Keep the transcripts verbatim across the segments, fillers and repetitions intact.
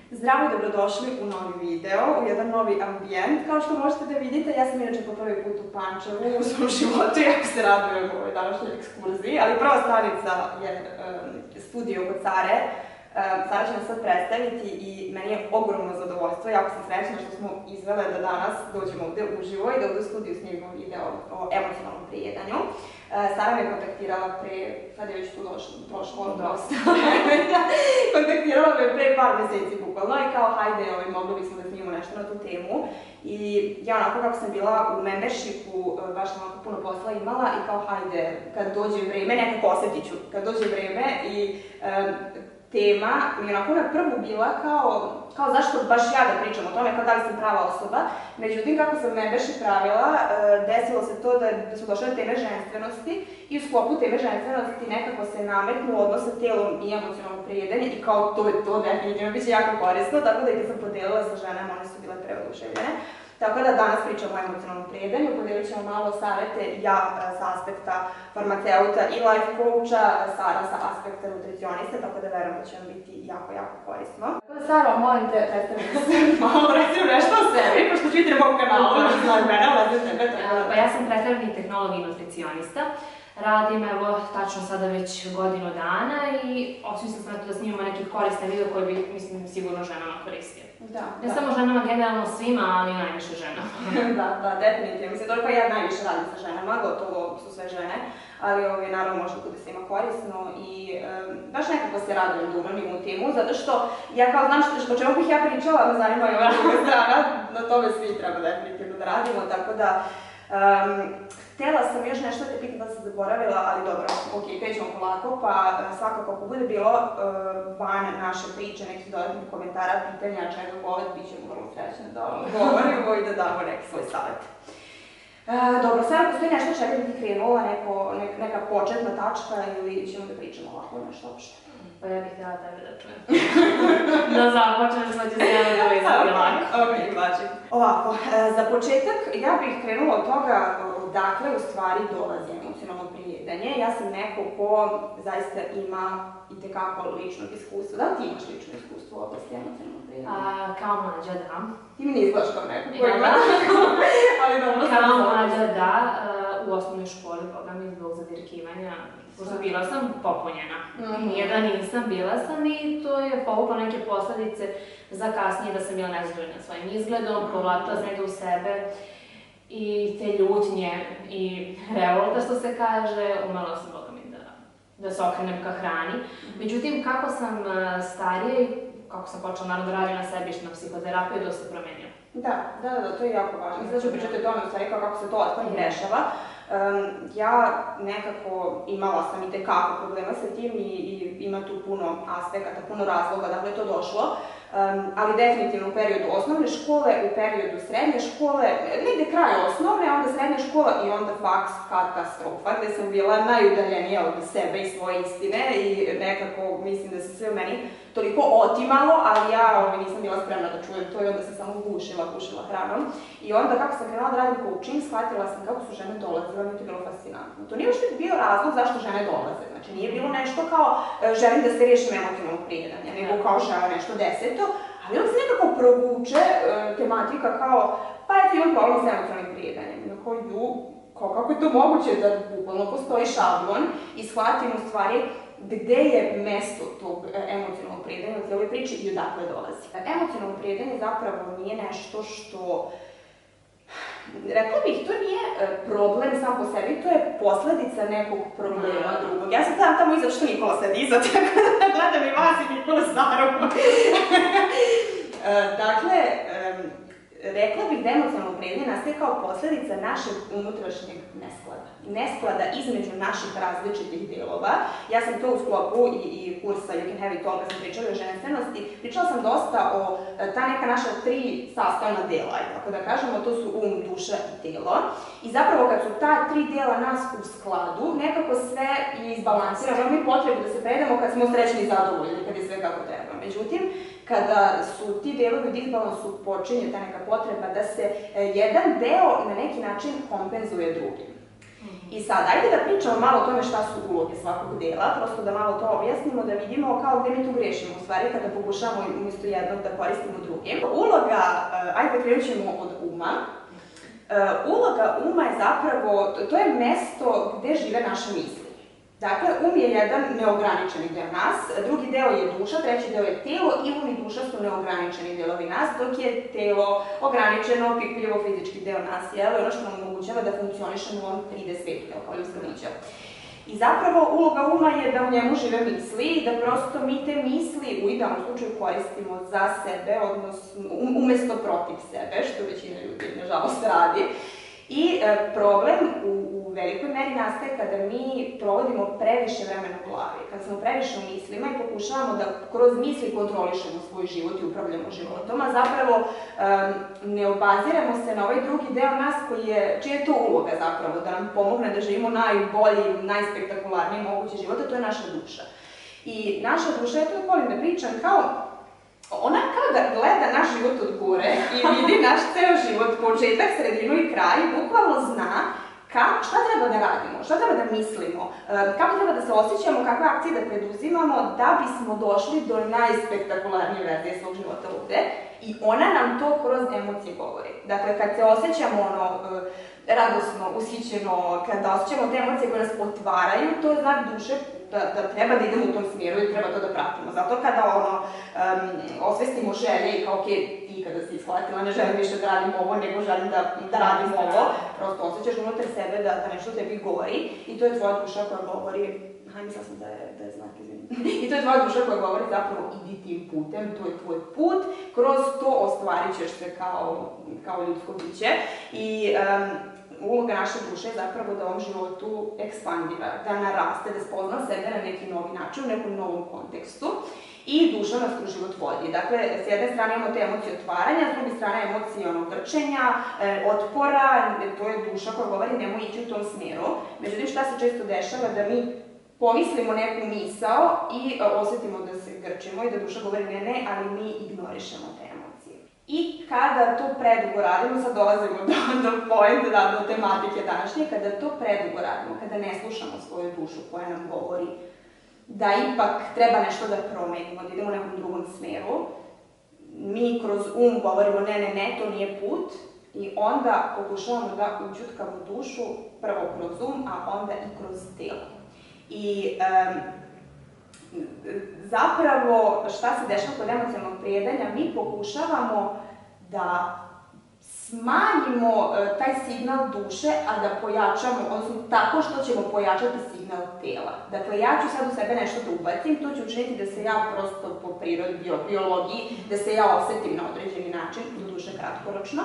Zdravo i dobrodošli u novi video, u jedan novi ambijent. Kao što možete da vidite, ja sam inače po prvi put u Pančevu u svom životu, jako se radujem u ovoj današnjoj ekskurziji, ali prva stranica je um, studio kod Sare. Um, Sara će nas sad predstaviti i meni je ogromno zadovoljstvo, jako sam srećna što smo izvele da danas dođemo ovde uživo i da ovde u studiju snimimo video o emocionalnom prijedanju. Sara me je kontaktirala pre, sad je već tu prošlo dosta vremena, kontaktirala me pre par meseci bukvalno i kao hajde, ovaj, mogli bismo da snimimo nešto na tu temu. I ja onako kako sam bila u membershipu, baš sam onako puno posla imala i kao hajde, kad dođe vreme, nekako osjetit ću, kad dođe vreme i um, tema mi je onako na prvu bila kao, kao zašto baš ja da pričam o tome, kao da li sam prava osoba. Međutim, kako sam membership pravila, desilo se to da, da su došle teme ženstvenosti i u sklopu teme ženstvenosti nekako se nametnu odnos sa telom i emocionalno prijedanje i kao to je to definitivno biće jako korisno, tako da i kad sam podelila sa ženama, one su bile preoduševljene. Tako da danas pričamo o emocionalnom prijedanju, podelit ćemo malo savete, ja sa aspekta farmaceuta i life coacha, Sara sa aspekta nutricionista, tako da verujem da će vam biti jako, jako korisno. Tako da Sara, molim te, predstavim se malo, recimo nešto o sebi, pošto ću vidite na mom kanalu, da se znam mene, ali za tebe. Pa ja sam predstavljeni tehnolog i nutricionista. Radim, evo, tačno sada već godinu dana i osmislila sam da snimamo neki koristan video koji bi, mislim, sigurno ženama koristio. Da, ne da. samo ženama, generalno svima, ali najviše ženama. Da, da, definitivno. Mislim, toliko ja najviše radim sa ženama, gotovo su sve žene, ali ovaj, naravno može bude svima korisno i um, baš nekako se radujem da umrnim u timu, zato što ja kao znam što, o čemu bih ja pričala, me zanima i ova druga strana, na tome svi treba definitivno da radimo, tako da um, htjela sam još nešto te pitam da sam zaboravila, ali dobro, ok, krećemo polako, pa svakako ako bude bilo uh, van naše priče, nekih dodatnih komentara, pitanja, čega god, bit ćemo vrlo srećne da govorimo i da damo neki svoj savjet. Uh, dobro, Sara, postoji nešto čega bi ti krenula, neko, nek, neka početna tačka ili ćemo da pričamo ovako nešto uopšte? Pa ja bih htjela tebe da čujem. Da započneš, pa ću se ja da izati lako. Ok, znači. Ovako, za početak ja bih krenula od toga odakle u stvari dolazi emocionalno prijedanje. Ja sam neko ko zaista ima itekako ličnog iskustva. Da li ti imaš lično iskustvo u oblasti emocionalnog prijedanja? Kao mlađa, da. Ti mi ne izgledaš kao neko koji ima. Ali dobro sam Kao mlađa, da. U osnovnoj školi, boga mi zbog zadirkivanja, pošto bila sam popunjena. Nije da nisam, bila sam i to je povuklo neke posledice za kasnije da sam bila nezadovoljna svojim izgledom, povlačila sam u sebe i te ljutnje i revolta, što se kaže, umela sam, boga mi, da, da se okrenem ka hrani. Međutim, kako sam starija i kako sam počela naravno da radim na sebi i na psihoterapiju, dosta se promenio. Da, da, da, to je jako važno. Mislim da ću pričati o tome, u stvari, kako se to otkloni i rešava. Um, ja nekako imala sam i tekako problema sa tim i, i ima tu puno aspekata, puno razloga da je to došlo. Um, ali definitivno u periodu osnovne škole, u periodu srednje škole, negde kraj osnovne, onda srednja škola i onda faks, katastrofa, gde sam bila najudaljenija od sebe i svoje istine i nekako mislim da se sve u meni toliko otimalo, ali ja ovaj, nisam bila spremna da čujem to i onda sam samo gušila, gušila hranom. I onda kako sam krenula da radim coaching, shvatila sam kako su žene dolazile, mi to je bilo fascinantno. To nije uopšte bio razlog zašto žene dolaze, znači nije bilo nešto kao želim da se riješim emocionalnog prijedanja, nego kao žele nešto deseto, ali onda se nekako provuče tematika kao, pa eto imam problem s emocionalnim prijedanjem. Kao ju, kako je to moguće da bukvalno postoji šablon i shvatim u stvari gde je mesto tog emocionalnog prijedanja u cijeloj priči i odakle dolazi. Emocionalno prijedanje zapravo nije nešto što, rekla bih, to nije problem sam po sebi, to je posledica nekog problema drugog. Ja sam tamo tamo iza što Nikola sedi iza, tako da gledam i vas i Nikola Saru. Dakle, rekla bih da emocionalno prijedanje nastaje kao posledica našeg unutrašnjeg nesklada. Nesklada između naših različitih delova. Ja sam to u sklopu i, i kursa You Can Have It All, kad sam pričala o ženstvenosti, pričala sam dosta o ta neka naša tri sastavna dela, tako da kažemo, to su um, duša i telo. I zapravo kad su ta tri dela nas u skladu, nekako sve je izbalansirano, imamo mi potrebu da se predamo kad smo srećni i zadovoljni, kad je sve kako treba. Međutim, kada su ti delovi u disbalansu, počinje ta neka potreba da se jedan deo na neki način kompenzuje drugim. I sad, ajde da pričamo malo o tome šta su uloge svakog dela, prosto da malo to objasnimo, da vidimo kao gde mi tu grešimo, u stvari kada pokušamo umjesto jednog da koristimo drugim. Uloga, ajde krenut ćemo od uma. Uloga uma je zapravo, to je mesto gde žive naše misli. Dakle, um je jedan neograničeni deo nas, drugi deo je duša, treći deo je telo i um i duša su neograničeni delovi nas, dok je telo ograničeno, pikljivo fizički deo nas, jel? Ono što nam omogućava da funkcionišemo u ovom tri D svetu, kao ljudska bića. I zapravo uloga uma je da u njemu žive misli i da prosto mi te misli u idealnom slučaju koristimo za sebe, odnosno umesto protiv sebe, što većina ljudi nažalost radi. I problem u, u velikoj meri nastaje kada mi provodimo previše vremena u glavi, kada smo previše u mislima i pokušavamo da kroz misli kontrolišemo svoj život i upravljamo životom, a zapravo um, ne obaziramo se na ovaj drugi deo nas koji je, čija je to uloga zapravo, da nam pomogne da živimo najbolji, najspektakularniji mogući život, a to je naša duša. I naša duša, ja to volim da pričam kao ona kao da gleda naš život od gore i vidi naš ceo život, početak, sredinu i kraj, bukvalno zna ka, šta treba da radimo, šta treba da mislimo, kako treba da se osjećamo, kakve akcije da preduzimamo da bismo došli do najspektakularnije verzije svog života ovde. I ona nam to kroz emocije govori. Dakle, kad se osjećamo ono, radosno, ushićeno, kada osjećamo te emocije koje nas otvaraju, to je znak duše Da, da treba da idemo u tom smjeru i treba to da pratimo. Zato kada ono, um, osvestimo želje i kao, ok, ti kada si shvatila, ne želim više da radim ovo, nego želim da, da radim ovo, prosto osjećaš unutar sebe da, da nešto tebi govori i to je tvoja duša koja govori, aj, mislila sam da je, da je znak, izvinim. I to je tvoja duša koja govori zapravo idi tim putem, to je tvoj put, kroz to ostvarit ćeš se kao, kao ljudsko biće. I, um, uloga naše duše je zapravo da ovom životu ekspandira, da naraste, da spozna sebe na neki novi način, u nekom novom kontekstu i duša nas kroz život vodi. Dakle, s jedne strane imamo te emocije otvaranja, s druge strane emocije ono, grčenja, e, otpora, to je duša koja govori nemoj ići u tom smjeru. Međutim, šta se često dešava da mi pomislimo neku misao i osjetimo da se grčimo i da duša govori ne, ne, ali mi ignorišemo te emocije. I kada to predugo radimo, sad dolazimo do, do pointe, da, do tematike današnje, kada to predugo radimo, kada ne slušamo svoju dušu koja nam govori da ipak treba nešto da promenimo, da idemo u nekom drugom smeru, mi kroz um govorimo ne, ne, ne, to nije put i onda pokušavamo da ućutkamo dušu prvo kroz um, a onda i kroz telo. I um, zapravo, šta se dešava kod emocionalnog prijedanja, mi pokušavamo da smanjimo uh, taj signal duše, a da pojačamo, odnosno tako što ćemo pojačati signal tela. Dakle, ja ću sad u sebe nešto da ubacim, to ću učiniti da se ja prosto po prirodi, bio, biologiji, da se ja osetim na određeni način, do duše kratkoročno,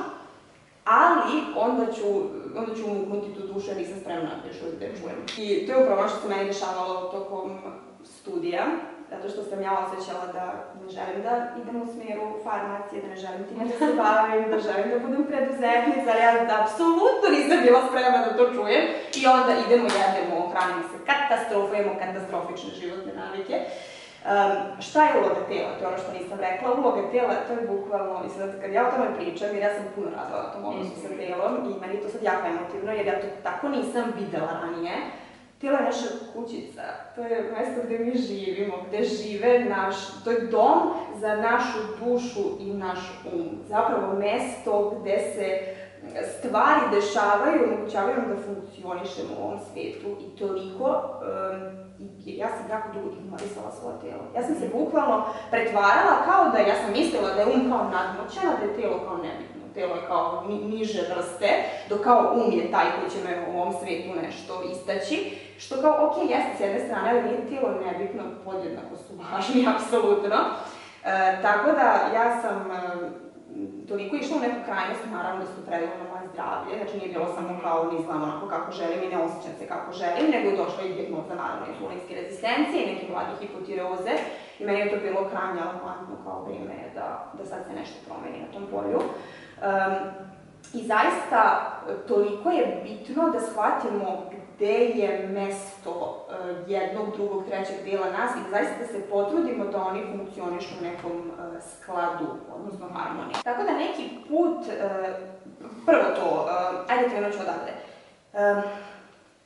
ali onda ću, onda ću umuknuti tu dušu, jer nisam spremna još uvijek da je čujem. I to je upravo što se meni dešavalo tokom studija, zato što sam ja osjećala da ne želim da idem u smjeru farmacije, da ne želim time da se bavim, da želim da budem preduzetnica, ali ja da apsolutno nisam bila spremna da to čujem. I onda idemo, jedemo, hranimo se, katastrofujemo katastrofične životne navike. Um, šta je uloga tela? To je ono što nisam rekla. Uloga tela, to je bukvalno, mislim, kad ja o tome pričam, jer ja sam puno radila na tom odnosu sa telom i meni je to sad jako emotivno, jer ja to tako nisam videla ranije. Telo je naša kućica, to je mjesto gde mi živimo, gde žive naš, to je dom za našu dušu i naš um. Zapravo mjesto gde se stvari dešavaju i omogućavaju nam da funkcionišemo u ovom svijetu i toliko, um, ja sam jako dugo ignorisala svoje telo. Ja sam se bukvalno pretvarala kao da, ja sam mislila da je um kao nadmoćan, da je telo kao nebitno. Telo je kao ni, niže vrste, dok kao um je taj koji će me u ovom svijetu nešto istaći. Što kao, ok, jeste s jedne strane, ali nije tijelo nebitno, podjednako su važni, apsolutno. E, tako da, ja sam e, toliko išla u neku krajnost, naravno da su predilo na moje zdravlje, znači nije bilo samo kao ne znam onako kako želim i ne osjećam se kako želim, nego je došla i dijagnoza naravno insulinske rezistencije i neke mlade hipotireoze i meni je to bilo krajnje alarmantno kao vrijeme da, da sad se nešto promeni na tom polju. Um, I zaista toliko je bitno da shvatimo gde je mesto uh, jednog, drugog, trećeg dijela nas i zaista da se potrudimo da oni funkcionišu u nekom uh, skladu, odnosno harmoniji. Tako da neki put, uh, prvo to, uh, ajde krenut ću odavde. Um,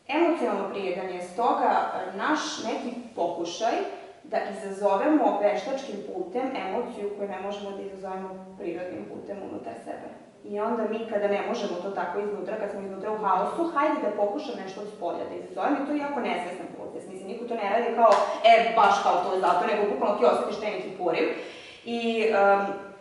emocionalno prijedan je stoga naš neki pokušaj da izazovemo veštačkim putem emociju koju ne možemo da izazovemo prirodnim putem unutar sebe. I onda mi kada ne možemo to tako iznutra, kad smo iznutra u haosu, hajde da pokušam nešto od spolja da izazovem i to je jako nesvestan proces. Mislim, niko to ne radi kao, e, baš kao to je zato, nego bukvalno ti osjetiš neki poriv. I um,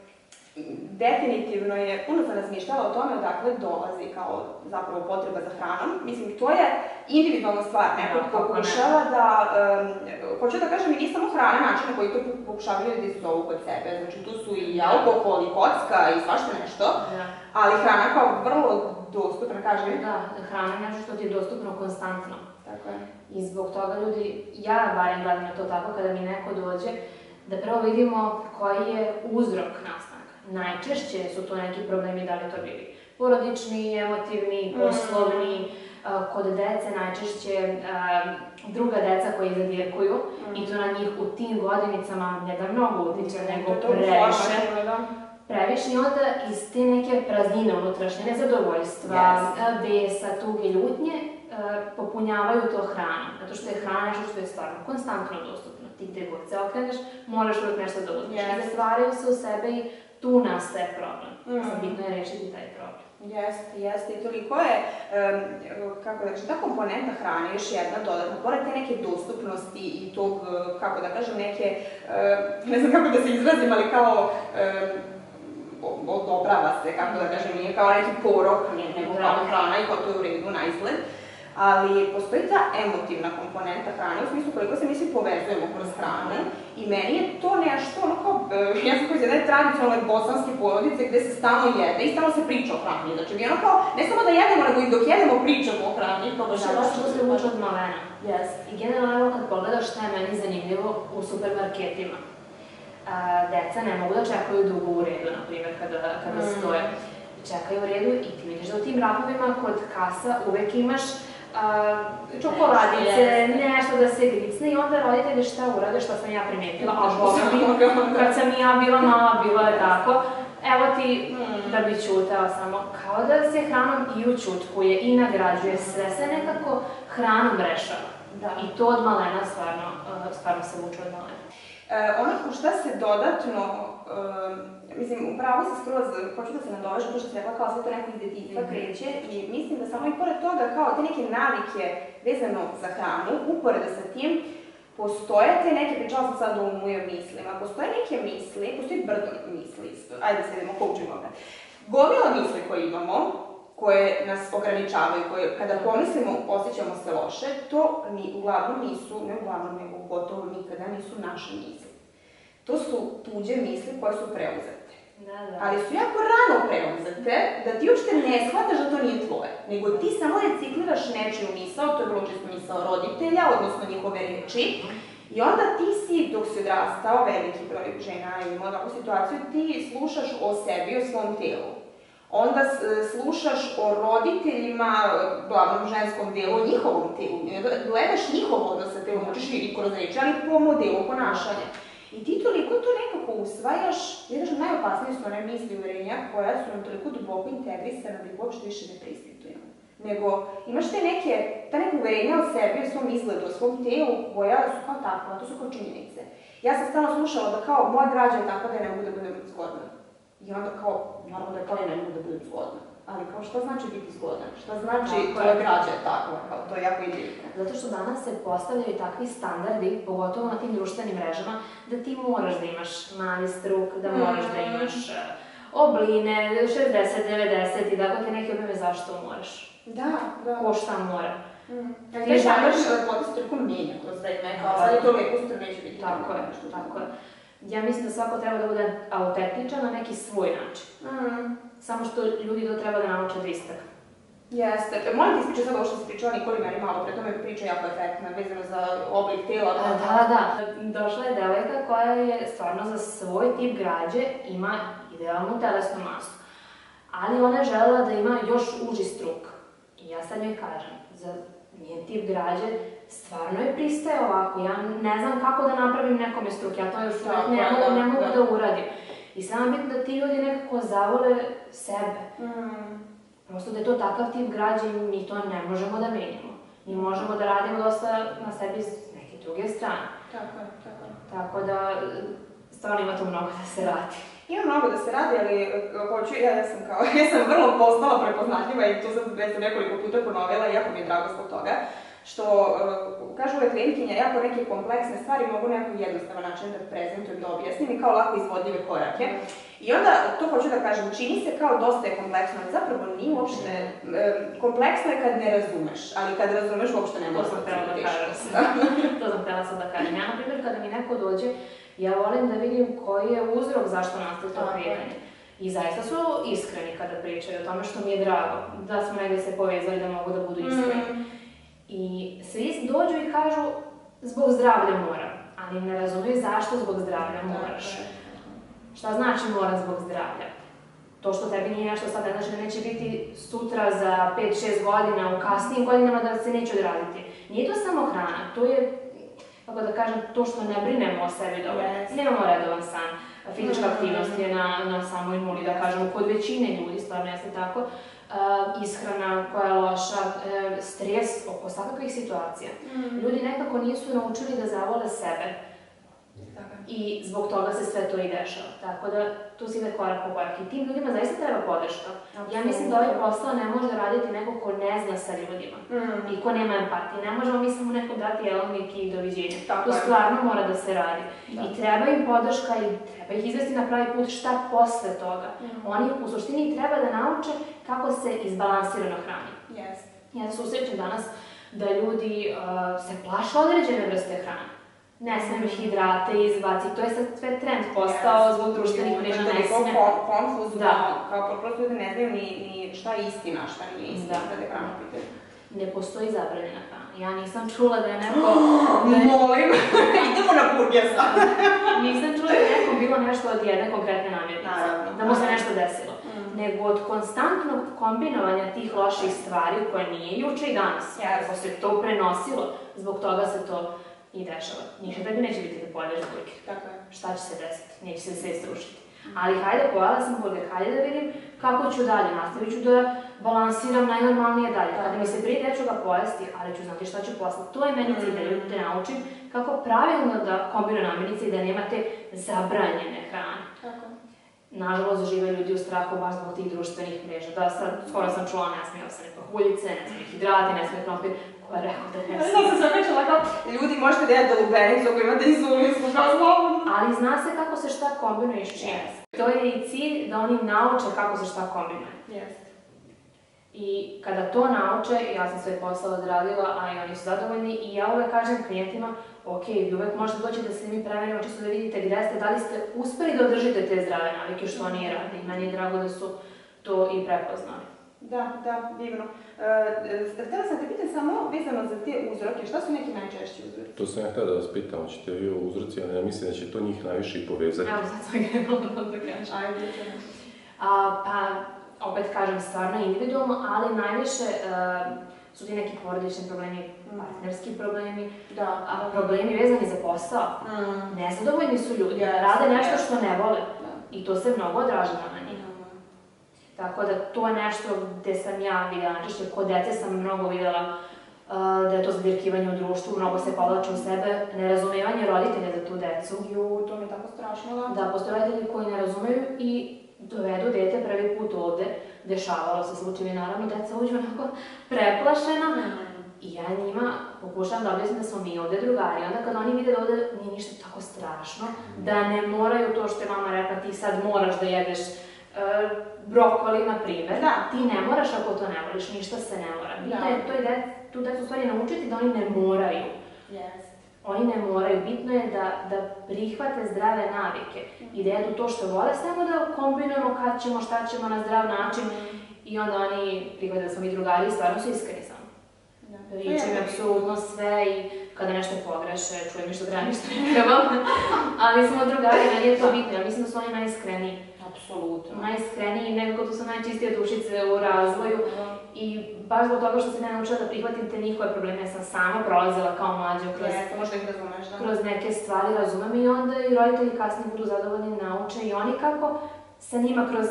definitivno je, puno sam razmišljala o tome odakle dolazi kao zapravo potreba za hranom. Mislim, to je individualna stvar, neko pokušava da, um, hoću da kažem, i nije samo hrana način na koji to pokušavaju da izazovu kod sebe. Znači, tu su i alkohol, i kocka, i svašta nešto, ali hrana kao vrlo dostupna, kažem. Da, hrana je nešto što ti je dostupno konstantno. Tako je. I zbog toga ljudi, ja barem gledam na to tako kada mi neko dođe, da prvo vidimo koji je uzrok nastanka. Najčešće su to neki problemi, da li to bili porodični, emotivni, poslovni, kod dece najčešće druga deca koji zadirkuju i to na njih u tim godinicama ne da mnogo utiče, nego previše. Previše i onda iz te neke praznine unutrašnje, nezadovoljstva, besa, tuge, ljutnje, popunjavaju to hranom. Zato što je hrana nešto što je stvarno konstantno dostupno. Ti gde god se okreneš, moraš uvijek nešto da uzmeš. I zatvaraju se u sebe i tu nastaje problem. Sad bitno je rešiti taj problem. Jeste, jeste. I toliko je, kako da kažem, ta komponenta hrane još jedna dodatna. Pored te neke dostupnosti i tog, kako da kažem, neke, ne znam kako da se izrazim, ali kao odobrava se, kako da kažem, nije kao neki porok, nego kao hrana i kao to je u redu na izgled. Ali postoji ta emotivna komponenta hrane, u smislu koliko se mi svi povezujemo kroz hranu i meni je to nešto, ono kao, ja sam koji iz jedne tradicionalne bosanske porodice gde se stalno jede i stalno se priča o hrani, znači mi ono kao, ne samo da jedemo, nego i dok jedemo pričamo o hrani, kao baš je nešto se uče od malena. I generalno, evo kad pogledaš šta je meni zanimljivo u supermarketima, deca ne mogu da čekaju dugo u redu, na primjer, kada stoje. Čekaju u redu i ti vidiš da u tim rafovima kod kasa uvek imaš čokoladice, nešto da se gricne i onda roditelji šta urade, što sam ja primetila, a Boga mi, kad sam i ja bila mala, bilo je tako, evo ti da bi ćutao samo, kao da se hranom i učutkuje i nagrađuje, sve se nekako hranom rešava. I to od malena stvarno se uče od malena. Onako šta se dodatno, mislim, upravo se skroz, hoću da se nadovežem, to što se rekla kao sve to neko iz detinjstva kreće i mislim da samo i pored toga kao te neke navike vezano za hranu, uporede sa tim, postoje te neke, pričala sam sad o mojim mislima, postoje neke misli, postoji brdo misli, ajde da se idemo koučimo ovdje. Gomila misli koje imamo, koje nas ograničavaju, koje kada pomislimo osjećamo se loše, to uglavnom nisu, ne uglavnom nego gotovo nikada nisu naše misli. To su tuđe misli koje su preuzete. Ali su jako rano preuzete da ti uopšte ne shvataš da to nije tvoje, nego ti samo recikliraš nečiju misao, to je vrlo često misao roditelja, odnosno njihove reči, i onda ti si, dok si odrastao, veliki broj žena ima ovakvu situaciju, ti slušaš o sebi, o svom telu. Onda slušaš o roditeljima, glavnom ženskom delu, o njihovom telu, gledaš njihov odnos sa telom, učiš i kroz reči, ali po modelu ponašanja. I ti toliko to nekako usvajaš, jedeš na najopasnije su one misli uverenja koja su nam toliko duboko integrisana da ih uopšte više ne preispitujemo. Nego imaš te neke, ta neka uverenja o sebi, o svom izgledu, o svom telu koja su kao takva, to su kao činjenice. Ja sam stalno slušala da kao moja građa je takva da je ne mogu da budem zgodna. I onda kao, naravno da je kao ja ne mogu da budem zgodna. Ali kao šta znači biti zgodan? Šta znači tvoja građa je takva? Kao to je jako individualno. Zato što danas se postavljaju takvi standardi, pogotovo na tim društvenim mrežama, da ti moraš da imaš mali struk, da moraš da imaš obline, šezdeset, devedeset i tako te neke objave zašto moraš. Da, da. Ko šta mora. Ti želiš da se toliko menja kroz da ime, kao sad je to lepo što neće biti. Tako je, tako je. Ja mislim da svako treba da bude autentičan na neki svoj način. Samo što ljudi to treba da nauče da istaknu. Jeste. Molim ti ispričati sad ovo što si pričala Nikoli meni malo, pre tome priča jako efektna, vezano za oblik tela. Da, da. Došla je devojka koja je stvarno za svoj tip građe ima idealnu telesnu masu. Ali ona je želela da ima još uži struk. I ja sad njoj kažem, za njen tip građe stvarno je pristaje ovako. Ja ne znam kako da napravim nekome struk, ja to još ne mogu da uradim. I samo bitno da ti ljudi nekako zavole sebe. Prosto da je to takav tip građe i mi to ne možemo da menjamo. Mi možemo da radimo dosta na sebi s neke druge strane. Tako je, tako je. Tako da, stvarno ima tu mnogo da se radi. Ima mnogo da se radi, ali hoću, ja, ja sam kao, ja sam vrlo postala prepoznatljiva i to sam već nekoliko puta ponovila i jako mi je drago zbog toga, što, uh, kažu ove klijentkinje, jako neke kompleksne stvari mogu na jako jednostavan način da prezentujem, da objasnim i kao lako izvodljive korake. I onda, to hoću da kažem, čini se kao dosta je kompleksno, ali zapravo nije uopšte, um, kompleksno je kad ne razumeš, ali kad razumeš uopšte ne možeš da kažeš. To sam htjela sad da kažem. Ja, na primjer, kada mi neko dođe, ja volim da vidim koji je uzrok zašto nastaje to kretanje. I zaista su iskreni kada pričaju o tome, što mi je drago, da smo negdje se povezali da mogu da budu iskreni. Mm. I svi dođu i kažu, zbog zdravlja moram, ali ne razumiju zašto zbog zdravlja moraš. Šta znači moram zbog zdravlja? To što tebi nije nešto sad, znači da neće biti sutra za pet šest godina, u kasnijim godinama da se neće odraditi. Nije to samo hrana, to je, kako da kažem, to što ne brinemo o sebi dobro. Yes. Nemamo redovan san, fizička aktivnost je na, na samoj nuli, da kažemo, kod većine ljudi, stvarno jeste tako. Uh, ishrana koja je loša, uh, stres oko svakakvih situacija. Mm. Ljudi nekako nisu naučili da zavole sebe. I zbog toga se sve to i dešava. Tako da tu se ide korak po korak. I tim ljudima zaista treba podrška. Ja mislim da ovaj posao ne može raditi neko ko ne zna sa ljudima mm. i ko nema empatije. Ne možemo mi samo nekom dati jelovnik i doviđenja. To stvarno mora da se radi. Da. I treba im podrška i treba ih izvesti na pravi put šta posle toga. Mm. Oni u suštini treba da nauče kako se izbalansirano hrani. Yes. Ja se susrećem danas da ljudi uh, se plaše određene vrste hrane. Ne smemo hidrate izbaciti, to je sad sve trend postao yes. zbog društvenih mreža, ne sme. To je konfuzno, kao prosto ljudi ne znaju ni, ni šta je istina, šta nije istina, da je hrana pitanje. Ne postoji zabranjena hrana. Ja nisam čula da je neko... Molim, idemo na burger sad. Nisam čula da je nekom bilo nešto od jedne konkretne namirnice, da mu se nešto desilo. Mm. Nego od konstantnog kombinovanja tih loših stvari koje nije juče i danas. Yes. Kako se to prenosilo, zbog toga se to i dešava. Ništa tebi neće biti da pojedeš burger. Tako je. Šta će se desiti? Neće se sve strušiti. Ali hajde, pojela sam burger, hajde da vidim kako ću dalje. Nastavit ću da balansiram najnormalnije dalje. Kada mi se pride, ja ću ga pojesti, ali ću znati šta ću posle. To je meni cilj, da ljudi te naučim kako pravilno da kombinuju namirnice i da nemate zabranjene hrane. Tako. Nažalost, žive ljudi u strahu baš zbog tih društvenih mreža. Da, sad, skoro sam čula, ne smije osane pahuljice, ne smije hidrati, ne smije krompir. Ko je rekao da ne smije? Sad sam se pričala kao, ljudi možete da jedete lubenicu ako imate inzulinsku kao slobodno. Ali zna se kako se šta kombinuje i s čim. Yes. To je i cilj da oni nauče kako se šta kombinuje. Yes. I kada to nauče, ja sam svoj posao odradila, a i oni su zadovoljni i ja uvek kažem klijentima, ok, vi uvek možete doći da se mi preverimo čisto da vidite gde ste, da li ste uspeli da održite te zdrave navike, što oni rade. I meni je drago da su to i prepoznali. Da, da, divno. E, htjela sam te pitan samo vezano za te uzroke, šta su neki najčešći uzroci? To sam ja htjela da vas pitam, hoćete vi o uzroci, ali ja mislim da će to njih najviše i povezati. Evo, sad sam ga da kažem. Ajde, pa, opet kažem, stvarno individualno, ali najviše uh, su ti neki porodični problemi, mm. partnerski problemi, da, a problemi vezani za posao. Mm. Nezadovoljni su ljudi, yes, rade nešto što ne vole da. I to se mnogo odražava na njih. Mm. Tako da to je nešto gde sam ja vidjela, najčešće kod dece sam mnogo vidjela uh, da je to zadirkivanje u društvu, mnogo se povlače u sebe, nerazumevanje roditelja za tu decu. Ju, to mi je tako strašno. Da, da postoje roditelji koji ne razumeju i dovedu dete prvi put ovde, dešavalo se slučajevi, naravno, deca uđu onako preplašena mm. i ja njima pokušavam da objasnim da smo mi ovde drugari. Onda kad oni vide da ovde nije ništa tako strašno, mm. da ne moraju to što je mama rekla, ti sad moraš da jedeš uh, brokoli, na primjer, da. Ti ne moraš ako to ne voliš, ništa se ne mora. Bitno je to i de, tu decu u stvari naučiti da oni ne moraju. Yes. Oni ne moraju, bitno je da, da prihvate zdrave navike i da jedu to što vole, samo da kombinujemo kad ćemo, šta ćemo na zdrav način i onda oni prihvate da smo mi drugari i stvarno su iskreni samo. Pričam im apsolutno sve i kada nešto pogreše, čujem mi što treba, ništa ne treba, ali smo drugari, meni je to bitno, ja mislim da su oni najiskreniji. Apsolutno. Najiskreniji i nekako tu su najčistije dušice u razvoju i baš zbog toga što sam ja naučila da prihvatim te njihove probleme, ja sam sama prolazila kao mlađa kroz, yes, možda ih razumeš, da. Kroz neke stvari, razumem i onda i roditelji kasnije budu zadovoljni, nauče i oni kako sa njima kroz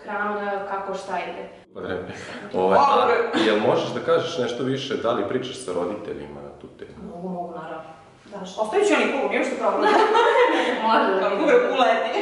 hranu, kako šta ide. Pa vreme. A jel možeš da kažeš nešto više, da li pričaš sa roditeljima na tu temu? Mogu, mogu, naravno. Ostavit ću oni kulu, nije što problem. Može da vidim. Kako uleti.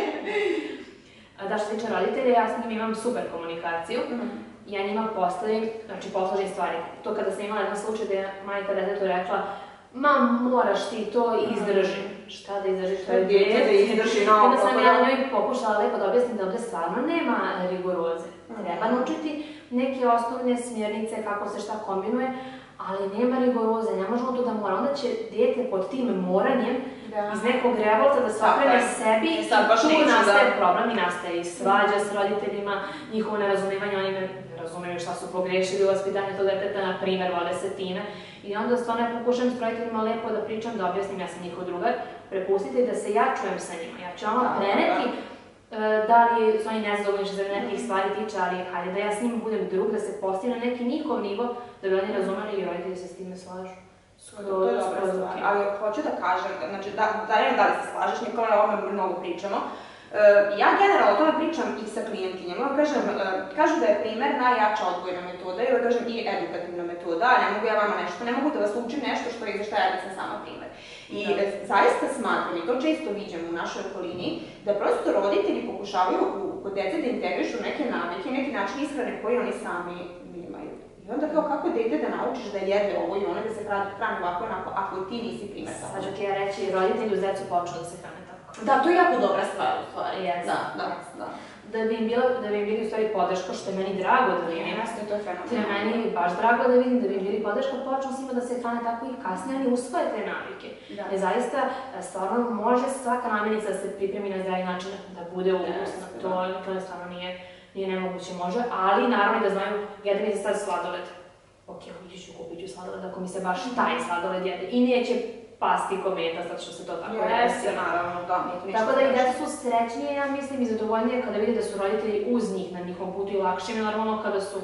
Da, što tiče roditelja, ja s njim imam super komunikaciju. Ja njima postavim, znači posložim stvari. To kada sam imala jedan slučaj da je majka detetu rekla ma, moraš ti to izdrži. Šta da izdržiš? To je dete da izdrži na Onda sam ja njoj pokušala lepo da objasnim da ovde stvarno nema rigoroze. Treba naučiti neke osnovne smjernice kako se šta kombinuje, ali nema rigoroze, ne možemo to da mora. Onda će dete pod tim moranjem iz nekog revolta da se okrene sebi i tu nastaje problem i nastaje i svađa s roditeljima, njihovo nerazumevanje, oni ne razumeju šta su pogrešili u vaspitanju tog deteta, na primer, vode se time. I onda stvarno ja pokušam s roditeljima lepo da pričam, da objasnim, ja sam njihov drugar, prepustite da se ja čujem sa njima. Ja ću ono preneti da li su oni nezadovoljni što se nekih stvari tiče, ali hajde da ja s njima budem drug, da se postigne neki njihov nivo, da bi oni razumeli i roditelji se s time slažu. To je dobra stvar, ali hoću da kažem, znači da li da li se slažeš, Nikola, o ovome mnogo pričamo. Ja generalno o tome pričam i sa klijentinjama, kažu da je primer najjača odgojna metoda ili kažem i edukativna metoda, ne mogu ja vama nešto, ne mogu da vas učim nešto što je za šta ja sam sama primer. I zaista smatram, i to često viđamo u našoj okolini, da prosto roditelji pokušavaju kod dece da integrišu neke navike, neki način ishrane koji oni sami nemaju. I onda kao kako dete da naučiš da jede ovo i ono, da se hrani ovako onako, ako ti nisi primer. Sad ću ti ja reći, roditelji uz decu počnu da se hrane tako. Da, to je jako dobra stvar u stvari. Da, da, da. Da bi im bili u stvari podrška, što je meni drago da vidim. Jasne, to je fenomenalno. To je meni baš drago da vidim, da bi im bili podrška, počnu s njima da se hrane tako i kasnije oni usvoje te navike. Jer zaista, stvarno može svaka namirnica da se pripremi na zdravi način da bude ukusna. To stvarno nije nemoguće, može, ali naravno da znaju, jedan je za sad sladoled. Ok, ići ću, kupit ću sladoled ako mi se baš taj sladoled jede i neće pasti kometa, zato što se to tako desi. Jeste, naravno, da. Tako da i deca su srećnije, ja mislim, i zadovoljnije kada vide da su roditelji uz njih na njihovom putu i lakše mi normalno kada su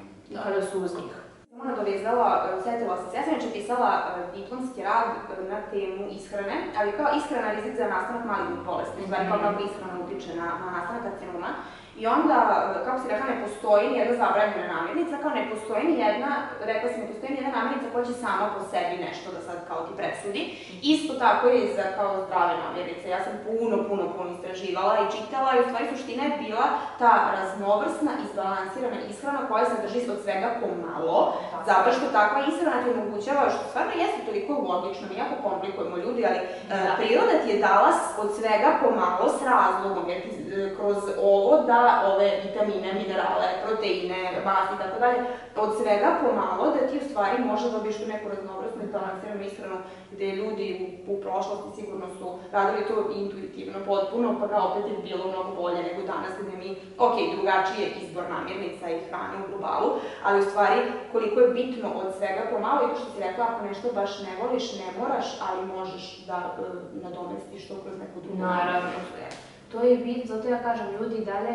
uz njih. Samo nadovezala, setila sam se, ja sam inače pisala diplomski rad na temu ishrane, ali kao ishrana rizik za nastanak malignih bolesti, u stvari kao kako ishrana utiče na nastanak karcinoma. I onda, kako si rekla, ne postoji nijedna zabranjena namirnica, kao ne postoji nijedna, rekla sam, ne postoji nijedna namirnica koja će sama po sebi nešto da sad kao ti presudi. Isto tako je i za kao zdrave namirnice. Ja sam puno, puno, puno istraživala i čitala i u stvari suština je bila ta raznovrsna, izbalansirana ishrana koja sadrži od svega pomalo, zato što takva ishrana ti omogućava, što stvarno jeste toliko logično, mi jako komplikujemo ljudi, ali priroda ti je dala od svega pomalo s razlogom, jer ti kroz ovo da ove vitamine, minerale, proteine, masti i tako dalje, od svega pomalo da ti u stvari možda dobiješ tu neku raznovrsnu i balansiranu ishranu gde ljudi u prošlosti sigurno su radili to intuitivno, potpuno, pa ga opet je bilo mnogo bolje nego danas gde mi, ok, drugačiji je izbor namirnica i hrane u globalu, ali u stvari koliko je bitno od svega pomalo i to što si rekla, ako nešto baš ne voliš, ne moraš, ali možeš da nadomestiš to kroz neku drugu namirnicu. To je bit, zato ja kažem, ljudi i dalje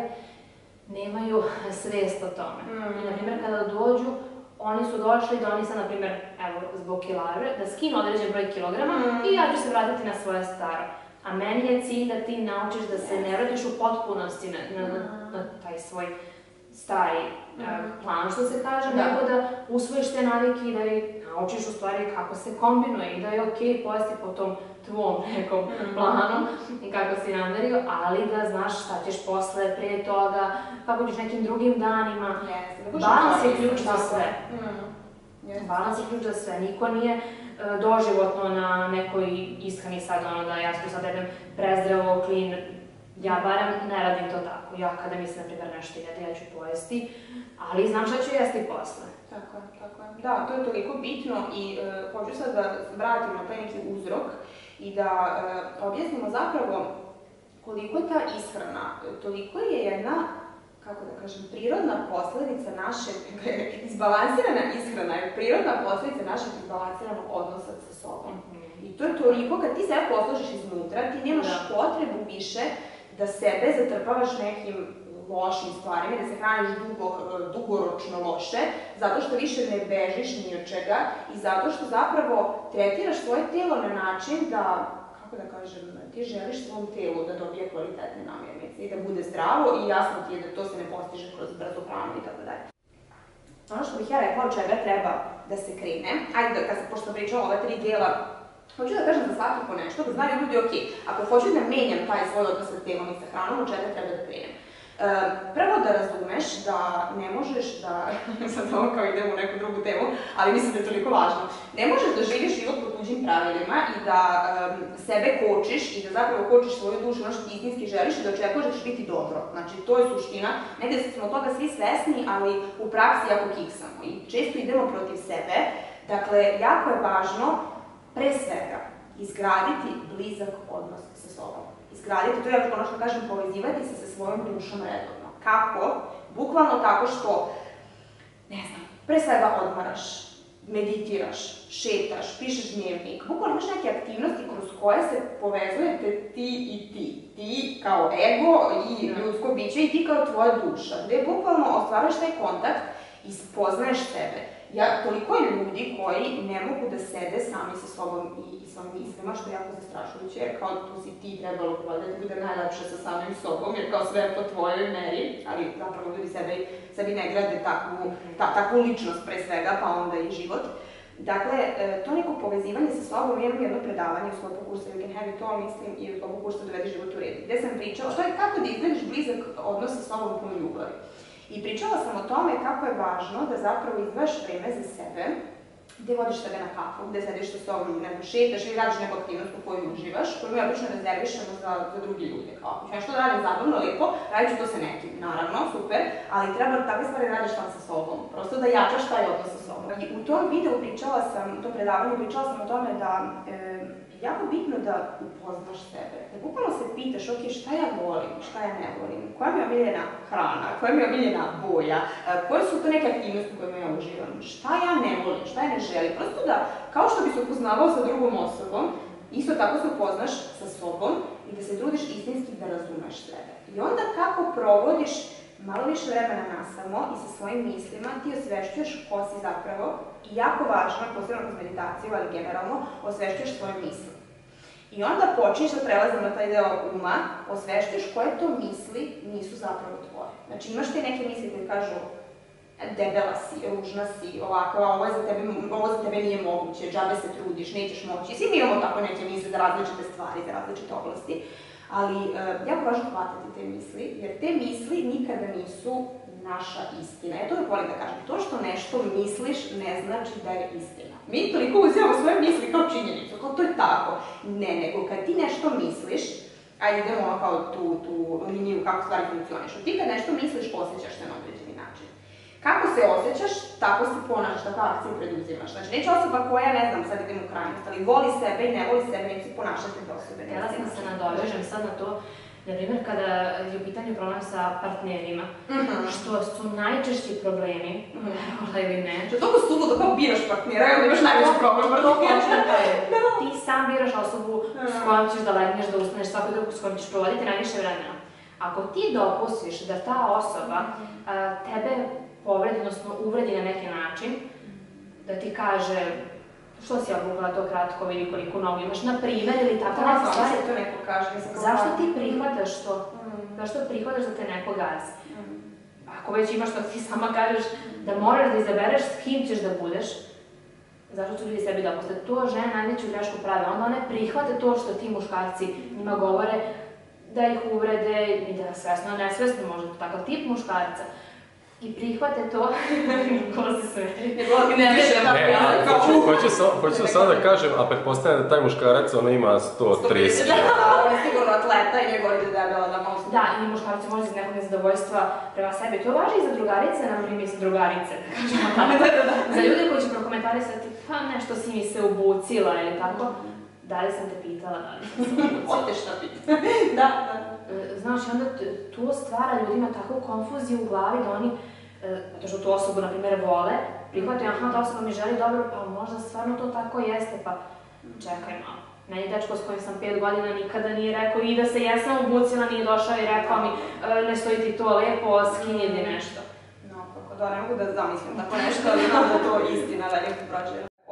nemaju svest o tome. I, na primjer, kada dođu, oni su došli da oni sad, na primjer, evo, zbog kilaže, da skinu određen broj kilograma i ja ću se vratiti na svoje staro. A meni je cilj da ti naučiš da se ne vratiš u potpunosti na taj svoj stari plan, što se kaže, nego da usvojiš te navike i da naučiš u stvari kako se kombinuje i da je okej pojesti po tom tvom nekom planu i kako si namerio, ali da znaš šta ćeš posle, prije toga, kako ćeš nekim drugim danima. Balans je ključ za sve. Balans je ključ za sve. Niko nije doživotno na nekoj ishrani sad, ono da ja ću sad jedem prezdravo, clean. Ja barem ne radim to tako. Ja kada mi se, na primjer, nešto jede, ja ću pojesti, ali znam šta ću jesti posle. Tako je, tako je. Da, to je toliko bitno i hoću sad da vratim na taj neki uzrok i da objasnimo zapravo koliko je ta ishrana, toliko je jedna, kako da kažem, prirodna posledica našeg, izbalansirana ishrana je prirodna posledica našeg izbalansiranog odnosa sa sobom. I to je toliko, kad ti sebe posložiš iznutra, ti nemaš potrebu više da sebe zatrpavaš nekim lošim stvarima, da se hraniš dugoročno loše, zato što više ne bežiš ni od čega i zato što zapravo tretiraš svoje tijelo na način da, kako kako da kažem, ti želiš svom telu da dobije kvalitetne namirnice i da bude zdravo i jasno ti je da to se ne postiže kroz brzo hranu i tako dalje. Ono što bih ja rekla od čega treba da se krene, ajde da, kad sam, pošto pričala ova tri dela, hoću da kažem za svaki po nešto, da znaju ljudi, ok, ako hoću da menjam taj svoj odnos sa telom i sa hranom, od čega treba da krenem. Prvo da razumeš da ne možeš da, sad ovo kao idemo u neku drugu temu, ali mislim da je toliko važno, ne možeš da živiš život po tuđim pravilima i da sebe kočiš i da zapravo kočiš svoju dušu, ono što ti istinski želiš i da očekuješ da ćeš biti dobro. Znači, to je suština. Negde smo toga svi svesni, ali u praksi jako kiksamo i često idemo protiv sebe. Dakle, jako je važno, pre svega, izgraditi blizak odnos sa sobom. Izgraditi, to je ono što kažem, povezivati se sa svojom dušom redovno. Kako? Bukvalno tako što, ne znam, pre svega odmaraš, meditiraš, šetaš, pišeš dnevnik, bukvalno imaš neke aktivnosti kroz koje se povezujete ti i ti. Ti kao ego i ljudsko biće i ti kao tvoja duša, gde bukvalno ostvaraš taj kontakt i spoznaješ sebe. Ja, toliko je ljudi koji ne mogu da sede sami sa sobom i, i svojim mislima, što je jako zastrašujuće, jer kao tu si ti trebalo da ti bude najlepše sa samim sobom, jer kao sve po tvojoj meri, ali zapravo ljudi sebi, sebi ne grade takvu, ta, takvu ličnost pre svega, pa onda i život. Dakle, to neko povezivanje sa sobom, imam jedno predavanje u sklopu kursa You Can Have It All, mislim, i u sklopu kursa Dovedi život u red, gde sam pričala, što je kako da izglediš blizak odnos sa sobom puno ljubavi. I pričala sam o tome kako je važno da zapravo izdvajaš vreme za sebe, gde vodiš sebe na kafu, gde sediš sa sobom, ne znam, šetaš ili radiš neku aktivnost u kojoj uživaš, koju mi obično rezervišemo za, za drugi ljude. Kao, ako ću nešto da radim zabavno, lepo, radit ću to sa nekim, naravno, super, ali treba takve stvari da radiš sam sa sobom, prosto da jačaš taj odnos sa sobom. I u tom videu pričala sam, u tom predavanju pričala sam o tome da e, je jako bitno da upoznaš sebe, da bukvalno se pitaš, ok, šta ja volim, šta ja ne volim, koja mi je omiljena hrana, koja mi je omiljena boja, koje su to neke aktivnosti u kojima ja uživam, šta ja ne volim, šta ja ne želim, prosto da, kao što bi se upoznavao sa drugom osobom, isto tako se upoznaš sa sobom i da se trudiš istinski da razumeš sebe. I onda kako provodiš malo više vremena nasamo i sa svojim mislima, ti osvešćuješ ko si zapravo i jako važno, posebno kroz meditaciju, ali generalno, osvešćuješ svoje misli. I onda počneš da prelazim na taj deo uma, osvešćuješ koje to misli nisu zapravo tvoje. Znači imaš te neke misli koje kažu debela si, ružna si, ovakva, ovo, za tebe, ovo za tebe nije moguće, džabe se trudiš, nećeš moći. I svi mi imamo tako neke misli za različite stvari, za različite oblasti. Ali uh, jako važno hvatati te misli, jer te misli nikada nisu naša istina. Ja to uvijek volim da kažem, to što nešto misliš ne znači da je istina. Mi toliko uzimamo svoje misli kao činjenicu, kao to je tako. Ne, nego kad ti nešto misliš, ajde idemo kao tu, tu liniju kako stvari funkcionišu. Ti kad nešto misliš, osjećaš se na određeni način. Kako se osjećaš, tako se ponašaš, tako akciju preduzimaš. Znači, neće osoba koja, ne znam, sad idem u krajnost, ali voli sebe i ne voli sebe, neće se ponašati te osobe. Htjela sam se nadovežem sad na to, na primjer, kada je u pitanju problem sa partnerima, što su najčešći problemi, verovala ili ne. Što je toliko suludo kao biraš partnera i onda imaš najveći problem partnera. Ti sam biraš osobu s kojom ćeš da legneš, da ustaneš, svako drugo s kojom ćeš provoditi najviše vremena. Ako ti dopustiš da ta osoba tebe povredi, odnosno uvredi na neki način, da ti kaže što si obukla to kratko, vidi koliko nogu imaš, na primjer, ili tako neke stvari. To neko kaže. Zašto ti prihvataš to? Zašto prihvataš da te neko gazi? Ako već imaš to, ti sama kažeš da moraš da izabereš s kim ćeš da budeš, zašto su ljudi sebi dopuste? To žene najveću grešku prave, onda one prihvate to što ti muškarci njima govore, da ih uvrede, i da svesno, nesvesno možda takav tip muškarca. I prihvate to, ko se sve. Ne, hoću samo da kažem, a pretpostavljam da taj muškarac, ona ima sto trideset. Da, on je sigurno atleta i njegov je debela da malo... Da, i muškarci može iz nekog nezadovoljstva prema sebi. To važi i za drugarice, na primjer za drugarice, da kažemo tako. Za ljude koji će prokomentarisati, pa nešto si mi se obucila ili tako. Da li sam te pitala, da li sam se obucila? Ote šta pita. Da, da. Znaš, onda to stvara ljudima takvu konfuziju u glavi da oni, zato što tu osobu, na primjer, vole, prihvataju, aha, ta osoba mi želi dobro, pa možda stvarno to tako jeste, pa čekaj malo. Meni dečko s kojim sam pet godina nikada nije rekao i da se jesam obucila, nije došao i rekao mi ne stoji ti to lepo, skinji ili nešto. No, kako da, ne mogu da zamislim tako nešto, ali znam da to istina veliko prođe.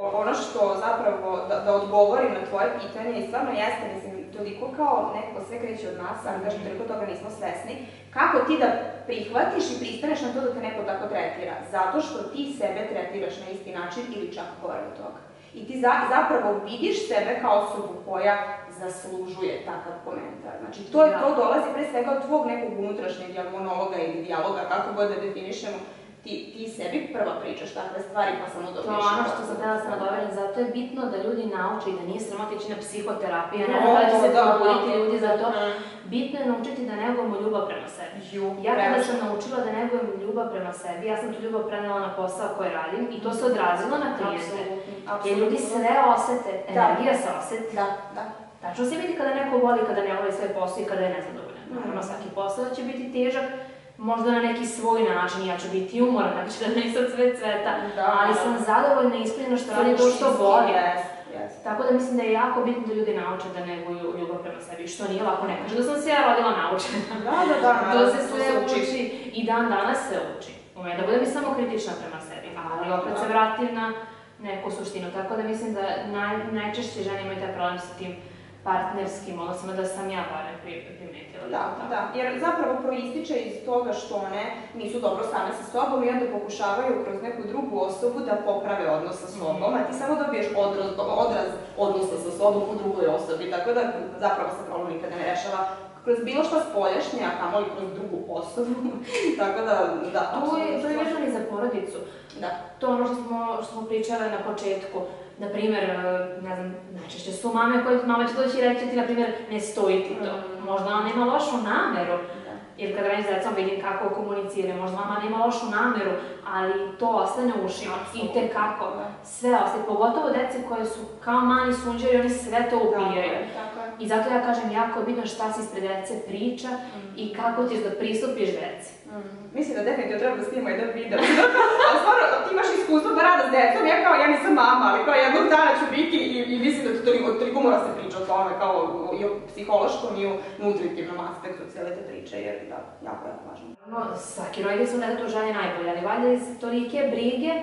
Ono što zapravo, da, da odgovorim na tvoje pitanje i stvarno jeste, mislim, toliko kao nekako sve kreće od nas, ali kažem, toliko toga nismo svesni, kako ti da prihvatiš i pristaneš na to da te neko tako tretira? Zato što ti sebe tretiraš na isti način ili čak gore od toga. I ti za, zapravo vidiš sebe kao osobu koja zaslužuje takav komentar. Znači, to, je, to dolazi pre svega od tvog nekog unutrašnjeg monologa ili dijaloga, kako god da definišemo. Ti, ti sebi prva pričaš takve stvari pa samo dobiš. To je ono što sam htjela sam nadoveljena, zato je bitno da ljudi nauče i da nije sramota ići na psihoterapiju, ne znam da će se probuditi ljudi za to. Bitno je naučiti da negujemo ljubav prema sebi. Ja kada sam naučila da negujem ljubav prema sebi, ja sam tu ljubav prenela na posao koji radim i to se odrazilo na klijente. Jer ljudi sve osete, energija se oseti. Da, da. Tačno se vidi kada neko voli, kada ne voli svoj posao i kada je nezadovoljan. Naravno, svaki posao će biti težak, možda na neki svoj način, ja ću biti umoran, ako ću da ne sad sve cveta, ali sam zadovoljna i ispunjena što radim to što volim. Tako da mislim da je jako bitno da ljudi nauče da neguju ljubav prema sebi, što nije lako, ne kaže da sam se ja rodila naučena. Da, da, da. To se sve uči i dan danas se uči. Ume da budem i samo kritična prema sebi, ali opet se vratim na neku suštinu. Tako da mislim da najčešće žene imaju taj problem sa tim partnerskim odnosima, da sam ja barem primetila. Da, da, jer zapravo proističe iz toga što one nisu dobro same sa sobom i onda pokušavaju kroz neku drugu osobu da poprave odnos sa sobom, a ti samo dobiješ odraz, odraz odnosa sa sobom u drugoj osobi, tako da zapravo se problem nikada ne rešava kroz bilo šta spoljašnje, a kamoli kroz drugu osobu, tako da, da, apsolutno. To je vezano i za porodicu. Da. To je ono što smo, što smo pričale na početku. Naprimer, ne znam, najčešće su mame koje mama će doći i reći ti, naprimer, ne stoji ti to. Možda ona nema lošu nameru, jer kad radim s decom vidim kako komunicira, možda mama nema lošu nameru, ali to ostane u ušima i tekako. Sve ostaje, pogotovo dece koje su kao mali sunđeri, oni sve to upijaju. I zato ja kažem, jako je bitno šta se ispred dece priča i kako ćeš da pristupiš deci. Mislim da definitivno treba da snimamo jedan video. Ali stvarno, ti imaš iskustvo da rada s decom, ja kao, ja nisam mama, ali kao jednog dana ću biti i mislim da toliko mora se priča o tome, kao i o psihološkom i o nutritivnom aspektu cijele te priče, jer da, jako je važno. Svaki roditelj su nekako želje najbolje, ali valjda iz tolike brige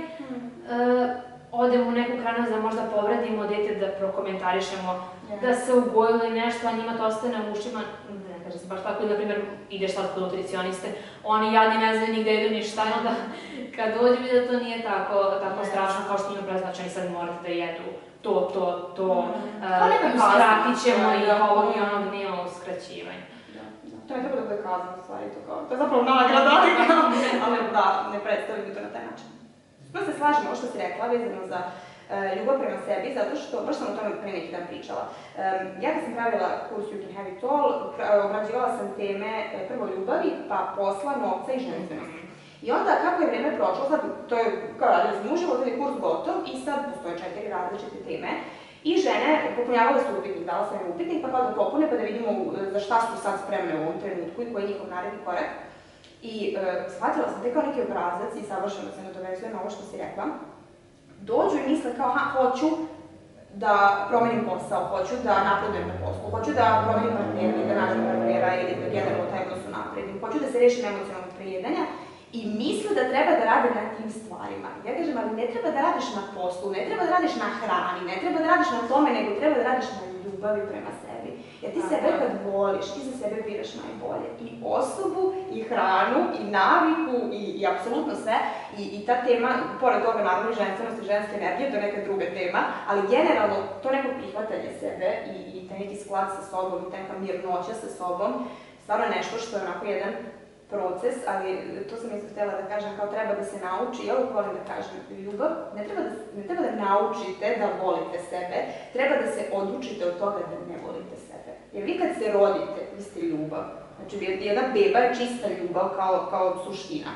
odemo u neku krajnost da možda povredimo dete, da prokomentarišemo, da se ugojilo i nešto, a njima to ostane u ušima. Ne kaže se baš tako, ili na primjer ideš sad kod nutricioniste, oni jadni ne znaju nigde idu ništa, i onda kad dođu vidi da to nije tako strašno kao što njima preznačeni sad morate da jedu to, to, to, uskratit ćemo ih ovog i onog, nema uskraćivanja. To ne treba da bude kazano u stvari, to je zapravo nagrada, ali da, ne predstavljaju to na taj način. No se slažem ovo što si rekla vezano za ljubav prema sebi, zato što, baš sam o tome pre neki dan pričala. Ja kad sam pravila kurs You Can Have It All, obrađivala sam teme prvo ljubavi, pa posla, novca i ženstvenosti. I onda kako je vreme prošlo, sad to je kao radila sam muževo, sad je kurs gotov i sad postoje četiri različite teme. I žene popunjavale su upitnik, dala sam im upitnik, pa kao da popune pa da vidimo za šta su sad spremne u ovom trenutku i koji je njihov naredni korak. I shvatila sam te kao neki obrazac i savršeno se nadovezuje na ovo što si rekla. Dođu i misle kao, ha, hoću da promenim posao, hoću da napredujem na poslu, hoću da promenim partnera ili da nađem partnera ili da generalno taj odnos napredim, hoću da se rešim emocionalnog prejedanja i misle da treba da rade na tim stvarima. Ja kažem, ali ne treba da radiš na poslu, ne treba da radiš na hrani, ne treba da radiš na tome, nego treba da radiš na ljubavi prema sebi. Jer ti sebe kad voliš, ti za sebe biraš najbolje. I osobu, i hranu, i naviku, i apsolutno sve. I ta tema, pored toga naravno i ženstvenost i ženske energije, to je neka druga tema, ali generalno to neko prihvatanje sebe i taj neki sklad sa sobom, i ta neka mirnoća sa sobom, stvarno je nešto što je onako jedan proces, ali to sam isto htjela da kažem, kao treba da se nauči, ja uvijek volim da kažem, ljubav, ne treba da naučite da volite sebe, treba da se odlučite od toga da ne volite sebe. Jer vi kad se rodite, vi ste ljubav. Znači, jedna beba je čista ljubav kao suština.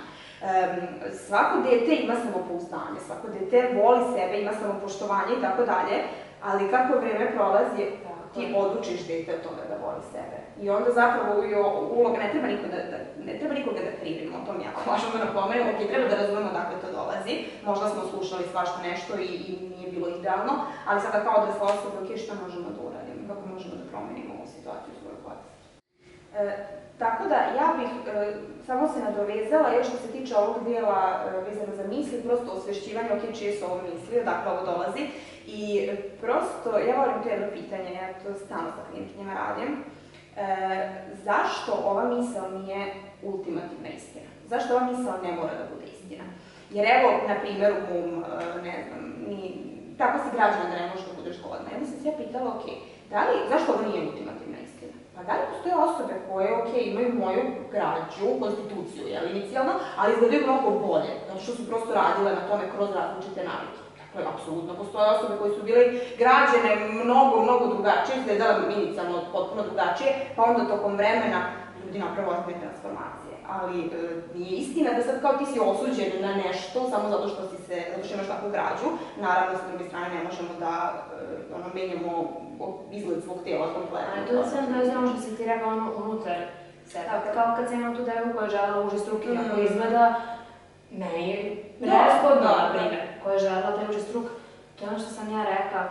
Svako dete ima samopouzdanje, svako dete voli sebe, ima samopoštovanje i tako dalje, ali kako vreme prolazi, ti odlučiš dete od toga da voli sebe. I onda zapravo uloga, ne treba nikoga da krivimo, to mi jako važno da napomenem, ok, treba da razumemo odakle to dolazi, možda smo slušali svašta nešto i nije bilo idealno, ali sada kao odrasla osoba, ok, šta možemo da uradimo, kako možemo da promenimo ovu situaciju u svojoj porodici. Tako da ja bih samo se nadovezala još što se tiče ovog dijela vezano za misli, prosto osvešćivanje, ok, čije su ovo misli, odakle ovo dolazi. I prosto, ja volim to jedno pitanje, ja to stalno sa klijentkinjama radim. Zašto ova misao nije ultimativna istina? Zašto ova misao ne mora da bude istina? Jer evo, na primjer, u mom, ne znam, tako si građana da ne možeš da budeš godna. Jedno sam se ja pitala, ok, da li, zašto ovo nije ultimativna istina? Pa da li postoje osobe koje, ok, imaju moju građu, konstituciju, jel, inicijalno, ali izgledaju mnogo bolje, zato što su prosto radile na tome kroz različite navike. Dakle, apsolutno, postoje osobe koje su bile građene mnogo, mnogo drugačije, izgledala inicijalno potpuno drugačije, pa onda tokom vremena ljudi napravo ozbiljne transformacije. Ali nije istina da sad kao ti si osuđen na nešto samo zato što si se, zato što imaš takvu građu. Naravno, sa druge strane, ne možemo da menjamo izgled svog tela kompletno. Ali to sam da znam što si ti rekao ono unutar sebe. Kao kad sam imala tu devu koja je želela uži struk i ako izgleda, meni je nezgodno, na primjer, koja je želela taj uži struk. To je ono što sam ja rekla.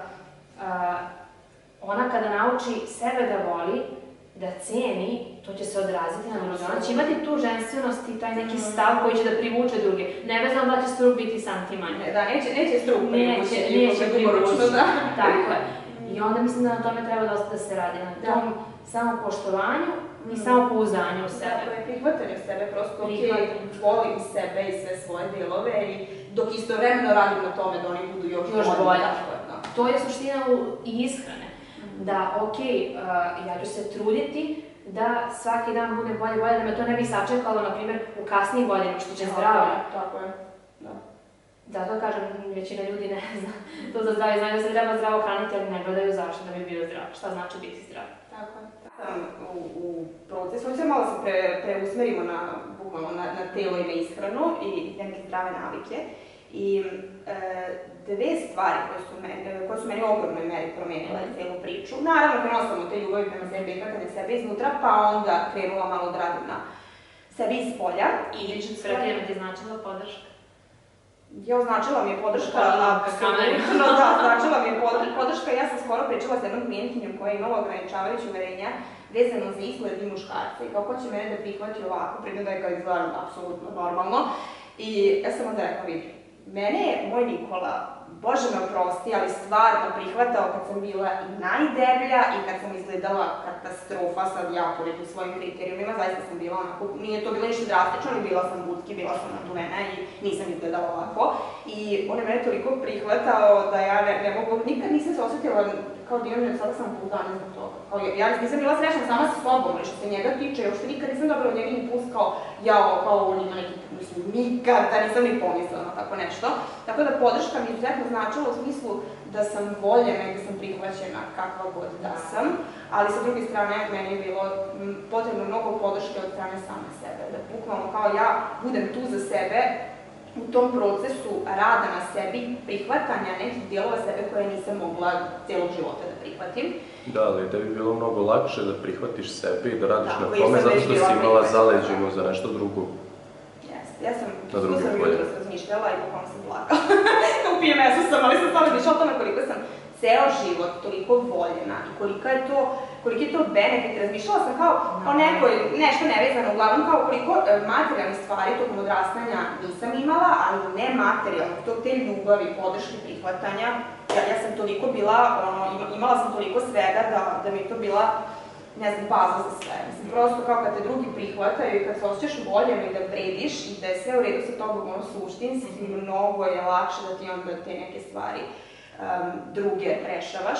Ona kada nauči sebe da voli, da ceni, to će se odraziti na druge. Ona će imati tu ženstvenost i taj neki stav koji će da privuče druge. Nevezano da će struk biti santimanje. Da, neće struk privući. Neće privući, tako je. I onda mislim da na tome treba dosta da se radi, na tom samopoštovanju i samopouzdanju u sebe. Tako je, prihvatanju sebe, prosto volim sebe i sve svoje delove i dok istovremeno radim na tome da oni budu još bolje. To je suština i ishrane. Da, ok, ja ću se truditi da svaki dan bude bolje, bolje, da me to ne bi sačekalo, na primjer, u kasnijim godinama, što će zdravlje. Tako je, da. Zato kažem, većina ljudi ne zna to za zdravlje, znaju da se treba zdravo hraniti, ali ne gledaju zašto da bi bio zdrav. Šta znači biti zdrav? Tako je. U procesu, hoćemo malo se preusmerimo na telo i na ishranu i neke zdrave navike. I dve stvari koje su meni u ogromnoj meri promenile celu priču. Naravno, krenula sam od te ljubavi prema sebi i prihvatanje sebe iznutra, pa onda krenula malo da radim na sebi iz polja. I lično sretnjeno ti značila podrška? Jo, značila mi je podrška, apsolutno, da, značila mi je podrška. Ja sam skoro pričala s jednom klijentkinjom koja je imala ograničavajuće uverenja vezano za izgled i muškarce i kao ko će mene da prihvati ovako, pritom da je kao izgledam apsolutno normalno. I ja sam onda rekla, vidi, mene je moj Nikola, Bože me oprosti, ali stvarno prihvatao kad sam bila i najdeblja i kad sam izgledala katastrofa, sad ja po nekim svojim kriterijumima, zaista sam bila onako, nije to bilo ništa drastično, ali bila sam butki, bila sam naduvena i nisam izgledala ovako. I on je mene toliko prihvatao da ja ne mogu, nikad nisam se osjetila kao divno, sada sam pouzdana zbog toga. Ja nisam bila srećna sama sa sobom, ali što se njega tiče, još nikad nisam dobila od njega impuls kao jao, kao on ima neki, mislim, nikada nisam ni pomislila na tako nešto. Tako da podrška mi izuzetno značila u smislu da sam voljena i da sam prihvaćena kakva god da sam, ali sa druge strane meni je bilo potrebno mnogo podrške od strane same sebe, da bukvalno kao ja budem tu za sebe u tom procesu rada na sebi, prihvatanja nekih dijelova sebe koje nisam mogla cijelog života da prihvatim. Da, ali da bi bilo mnogo lakše da prihvatiš sebe i da radiš na tome zato što si imala zaleđenu za nešto drugo. Jeste, ja sam, tu sam jutro razmišljala i bukvalno sam plakala. U P M S-u sam, ali sam stvarno razmišljala o tome koliko sam ceo život toliko voljena i kolika je to, koliki je to benefit. Razmišljala sam kao o nekoj, nešto nevezano, uglavnom kao koliko materijalnih stvari tokom odrastanja nisam imala, ali ne materijalno, te ljubavi, podrške, prihvatanja. Ja sam toliko bila, imala sam toliko svega da mi je to bila, ne znam, baza za sve. Mislim, prosto kao kad te drugi prihvataju i kad se osjećaš voljeno i da vrediš i da je sve u redu sa tobom, ono suštinski, mnogo je lakše da ti onda te neke stvari druge rešavaš.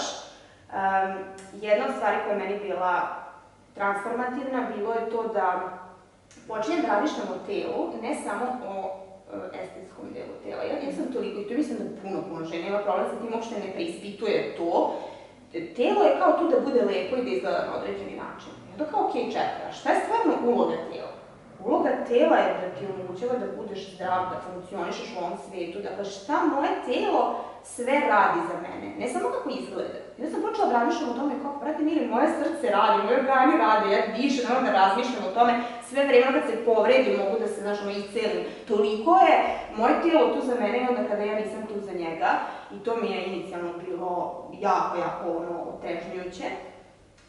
Jedna od stvari koja je meni bila transformativna bilo je to da počinjem da razmišljam o telu, ne samo o estetskom delu tela. Ja nisam toliko, i to mislim da puno, puno žena ima problem sa tim, uopšte ne preispituje to. Telo je kao tu da bude lepo i da izgleda na određeni način. I onda kao, okej, čekaj, a šta je stvarno uloga tela? Uloga tela je da ti omogućava da budeš zdrav, da funkcionišeš u ovom svetu. Dakle, šta moje telo sve radi za mene? Ne samo kako izgleda. I onda sam počela da razmišljam o tome kako, brate mili, moje srce radi, moje organi rade, ja dišem, ne moram da razmišljam o tome. Sve vreme kad se povredim, mogu da se, znaš, ono, iscelim. Toliko je moje telo tu za mene i onda kada ja nisam tu za njega. I to mi je inicijalno bilo jako, jako, ono, otežnjujuće.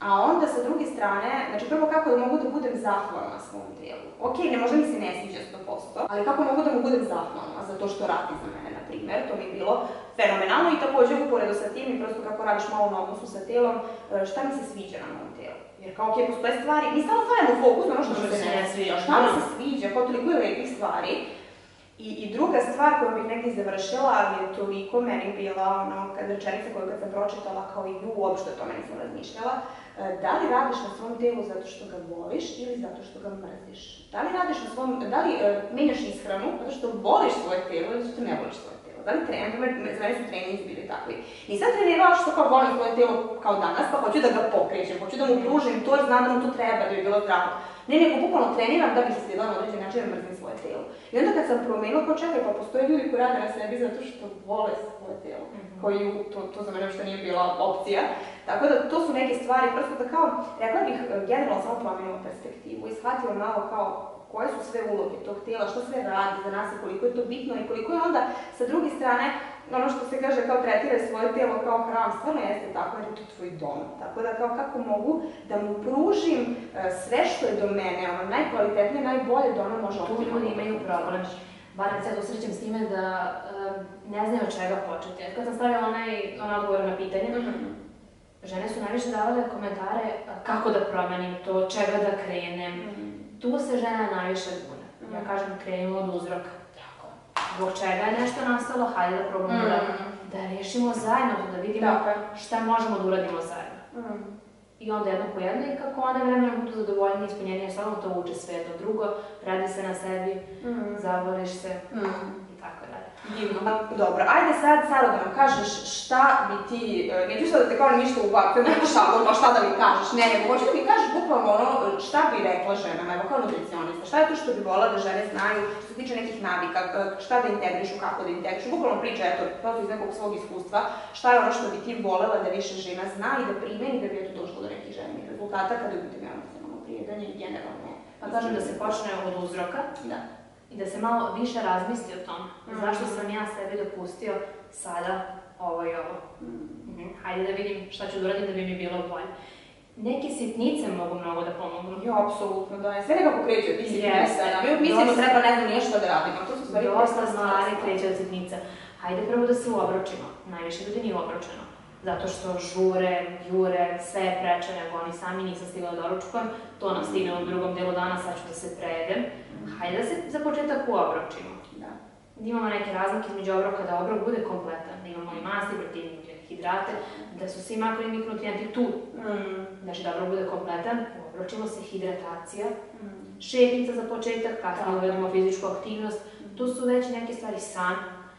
A onda sa druge strane, znači prvo kako da mogu da budem zahvalna svom tijelu. Ok, ne možda mi se ne sviđa sto posto, ali kako mogu da mu budem zahvalna za to što radi za mene, na primjer, to mi je bilo fenomenalno i također uporedo sa tim i prosto kako radiš malo na odnosu sa tijelom, šta mi se sviđa na mom tijelu. Jer kao ok, postoje stvari, mi stalno stavljamo fokus na ono što se ne sviđa, šta mi se sviđa, kao toliko je lepih stvari. I, I druga stvar koju bih negdje završila, ali je toliko meni bila ono, kad rečenica koju kad sam pročitala kao i ju, uopšte o tome nisam razmišljala, da li radiš na svom tijelu zato što ga voliš ili zato što ga mrziš? Da li radiš na svom, da li uh, menjaš ishranu zato što voliš svoje tijelo ili zato što ne voliš svoje tijelo? Da li trening, za mene su treninzi bili takvi. Nisam trenirala što kao volim svoje tijelo kao danas, pa hoću da ga pokrećem, hoću da mu pružim to jer znam da mu to treba, da bi bilo zdravo. Ne, nego bukvalno treniram da bih izgledala na određen način da mrzim svoje tijelo. I onda kad sam promenila, pa čekaj, pa postoje ljudi koji rade na sebi zato što vole svoje tijelo. Mm-hmm. Koji, to, to za mene uopšte nije bila opcija. Tako da to su neke stvari, prosto da kao, rekla bih, generalno samo promenila perspektivu i shvatila malo kao koje su sve uloge tog tijela, što sve radi za nas i koliko je to bitno i koliko je onda sa druge strane ono što se kaže kao tretiraj svoje tijelo kao hram, stvarno jeste tako jer je to tvoj dom. Tako da kao kako mogu da mu pružim uh, sve što je do mene, ono najkvalitetnije, najbolje da ono može optimno. Tu ljudi imaju problem. Barem se ja susrećem s time da uh, ne znaju od čega početi. Kad sam stavila onaj, onaj odgovor na pitanje, mm-hmm. žene su najviše davale komentare kako da promenim to, čega da krenem. Mm-hmm. Tu se žena najviše bune. Mm-hmm. Ja kažem krenimo od uzroka. Zbog čega je nešto nastalo, hajde da probamo mm. da, da rešimo zajedno, da vidimo Tako. šta možemo da uradimo zajedno. Mm. I onda jedno po jedno i kako one vremena budu zadovoljni, ispunjenije, samo to uče sve jedno drugo, radi se na sebi, mm. zavoliš se mm. i tako dalje. Divno. Dobro, ajde sad, sada da nam kažeš šta bi ti, neću sad da te kao ništa uvakujem, neko šablon, pa šta da mi kažeš, ne, nego hoću da mi kažeš bukvalno ono šta bi rekla ženama, evo kao nutricionista, šta je to što bi volila da žene znaju, što se tiče nekih navika, šta da integrišu, kako da integrišu, bukvalno priča, eto, prosto iz nekog svog iskustva, šta je ono što bi ti volela da više žena zna i da primeni da bi eto došlo do nekih ženih rezultata kada je biti emocionalno prijedanje i generalno. Pa kažem da se počne od uzroka. Da. I da se malo više razmisli o tome. Mm-hmm. Zašto sam ja sebi dopustio sada ovo i ovo. Mm-hmm. Hajde da vidim šta ću da uradim da bi mi bilo bolje. Neke sitnice mogu mnogo da pomognu. Jo, apsolutno, da. Sve nekako kreće od tih sitnica. Mi mislimo treba ne znam ništa da radimo. To su stvari dosta stvari kreće od sitnica. Hajde prvo da se uobročimo. Najviše ljudi nije uobročeno. Zato što žure, jure, sve je preče nego oni sami, nisam stigla da doručkujem, to nam stigne u drugom delu dana, sad ću da se prejedem. Hajde da se za početak uobročimo. Da. Da imamo neke razlike između obroka, da obrok bude kompletan, da imamo i masti, proteine, hidrate, da su svi makro i mikronutrijenti tu. Mm. Znači da obrok bude kompletan, uobročimo se, hidratacija, mm. šetnica za početak, kasnije uvedemo fizičku aktivnost, mm. tu su već neke stvari, san.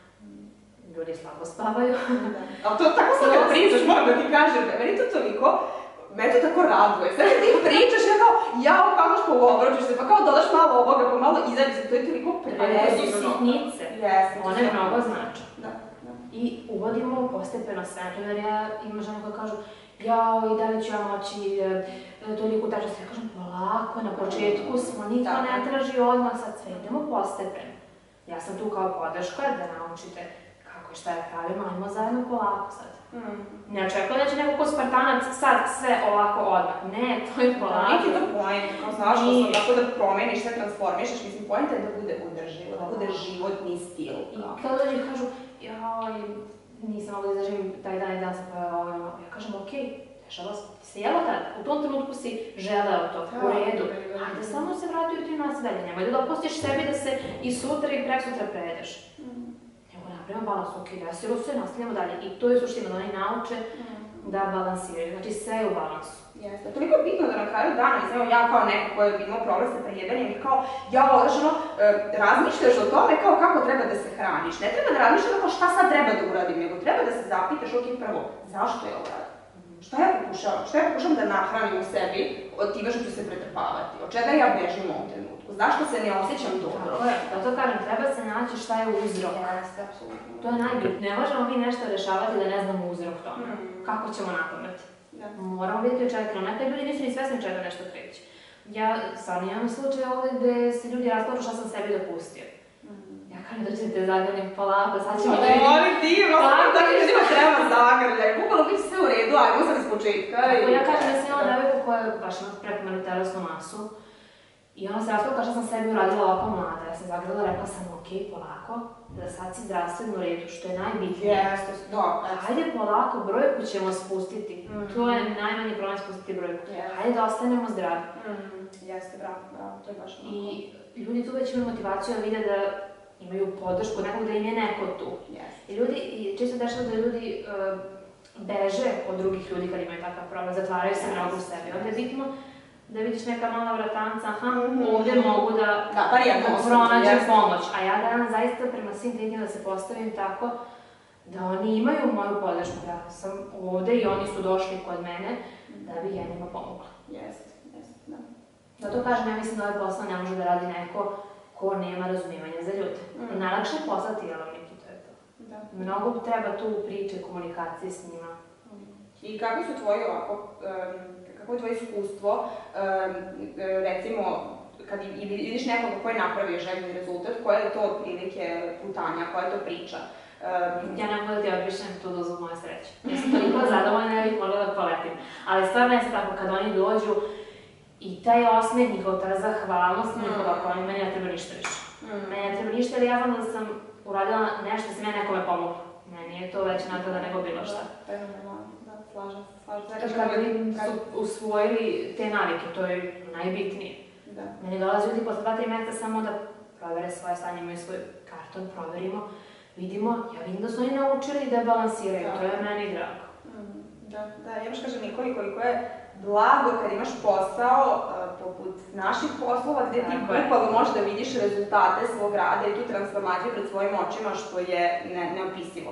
Ljudi slabo spavaju. Ali to tako sad kad pričaš, moram da ti kažem, meni to toliko, meni to tako raduje. Sad kad ti pričaš, ja kao, jao, kako što uobročiš se, pa kao dodaš malo ovoga, pa malo izađe se, to je toliko predivno. To su sitnice, yes, one mnogo znače. Da, da. I uvodimo postepeno sve, naprimjer ja imam žena koja kažu, jao, i da li ću ja moći toliko utačiti, ja kažem, polako, na početku smo, niko ne traži odmah, sad sve idemo postepeno. Ja sam tu kao podrška da naučite šta je pravimo, ajmo zajedno polako sad. Mm. Ne očekujem da će neko ko Spartanac sad sve ovako odmah. Ne, to je polako. Neki je to point, kao znaš što sam tako da promeniš, sve transformišeš, mislim, point je da bude udrživo, da bude životni stil. I kada dođe i kažu, joj, nisam mogla da izdržim taj dan i dan sam pojela ovo, ja kažem, okej, dešava se, ti se jela tad, u tom trenutku si želeo to, u redu, ajde samo se vrati u rutinu nasilja, nemoj da dopustiš sebi da se i sutra i preksutra prejedeš. Prema balans, ok, desilo se, nastavljamo dalje. I to je suština, da oni nauče mm. da balansiraju, znači sve je u balansu. Jeste, toliko je bitno da na kraju dana, mislim, ja kao neko koji je imao problem sa prejedanjem i kao, ja održano, e, razmišljaš o tome kao kako treba da se hraniš. Ne treba da razmišljaš kao šta sad treba da uradim, nego treba da se zapitaš, ok, prvo, zašto je ovo radim? Šta ja pokušavam? Šta ja pokušavam da nahranim u sebi od time što ću se pretrpavati? Od čega ja bežim u ovom trenutku? Zašto se ne osjećam dobro? Tako je, zato kažem, treba se naći šta je uzrok. Jeste, apsolutno. To je najbitno. Ne možemo mi nešto rešavati da ne znamo uzrok tome. Mm. Kako ćemo napamet? Da. Moramo vidjeti od čega krenuo. Nekad ljudi nisu ni svesni čega nešto kreće. Ja stvarno imam slučaj ovdje gde se ljudi rasplaču šta sam sebi dopustio. Ja kažem da ćete zagrljati polako, sad ćemo da vidimo. Oni divno, tako da ljudima treba zagrljaj. Bukvalno biti sve u redu, ajmo sad iz početka. Ja kažem da sam imala devojku koja baš ima prekomernu telesnu masu i ona se raspravila kao što sam sebi uradila ovako mlada. Ja sam zagledala, rekla sam, ok, polako, da sad si zdravstveno u redu, što je najbitnije. Jeste, da. Hajde polako, brojku ćemo spustiti. To je najmanji problem spustiti brojku. Hajde da ostanemo zdravi. Jeste, bravo, bravo, to je baš onako. I ljudi tu već imaju motivaciju da vide da imaju podršku nekog, da im je neko tu. I ljudi, često dešava da ljudi beže od drugih ljudi kad imaju takav problem, zatvaraju se mnogo u sebi. Onda je bitno da vidiš neka mala vratanca, aha, ovdje mogu da pronađem pomoć. A ja danas zaista prema svim klijentima da se postavim tako da oni imaju moju podršku. Ja sam ovdje i oni su došli kod mene da bi ja njima pomogla. Jeste, jeste, da. Zato kažem, ja mislim da ovaj posao ne može da radi neko ko nema razumijevanja za ljude. Najlakše je poslati jelovnik i to je to. Mnogo treba tu priče, komunikacije s njima. I kakvi su tvoji ovako, kako je tvoje iskustvo, recimo, kad vidiš nekoga ko je napravio željeni rezultat, koja je to otprilike putanja, koja je to priča? Ja ne mogu da ti opišem tu dozu moje sreće. Ja sam toliko zadovoljna da bih mogla da poletim. Ali stvarno je tako, kad oni dođu i taj osmeh njihov, ta zahvalnost njihova, koja mi meni ne treba ništa više. Meni ne treba ništa jer ja znam da sam uradila nešto da se meni nekome pomogla. Meni je to već nagrada nego bilo šta. Slažem se, slažem se. Kad su usvojili te navike, to je najbitnije. Meni dolaze ljudi posle dva tri mjeseca samo da provere svoje stanje, imaju svoj karton, proverimo, vidimo, ja vidim da su oni naučili da balansiraju, to je meni drago. Da, ja baš kažem Nikoli koliko je blago kad imaš posao poput naših poslova gdje ti bukvalno možeš da vidiš rezultate svog rada i tu transformaciju pred svojim očima što je neopisivo.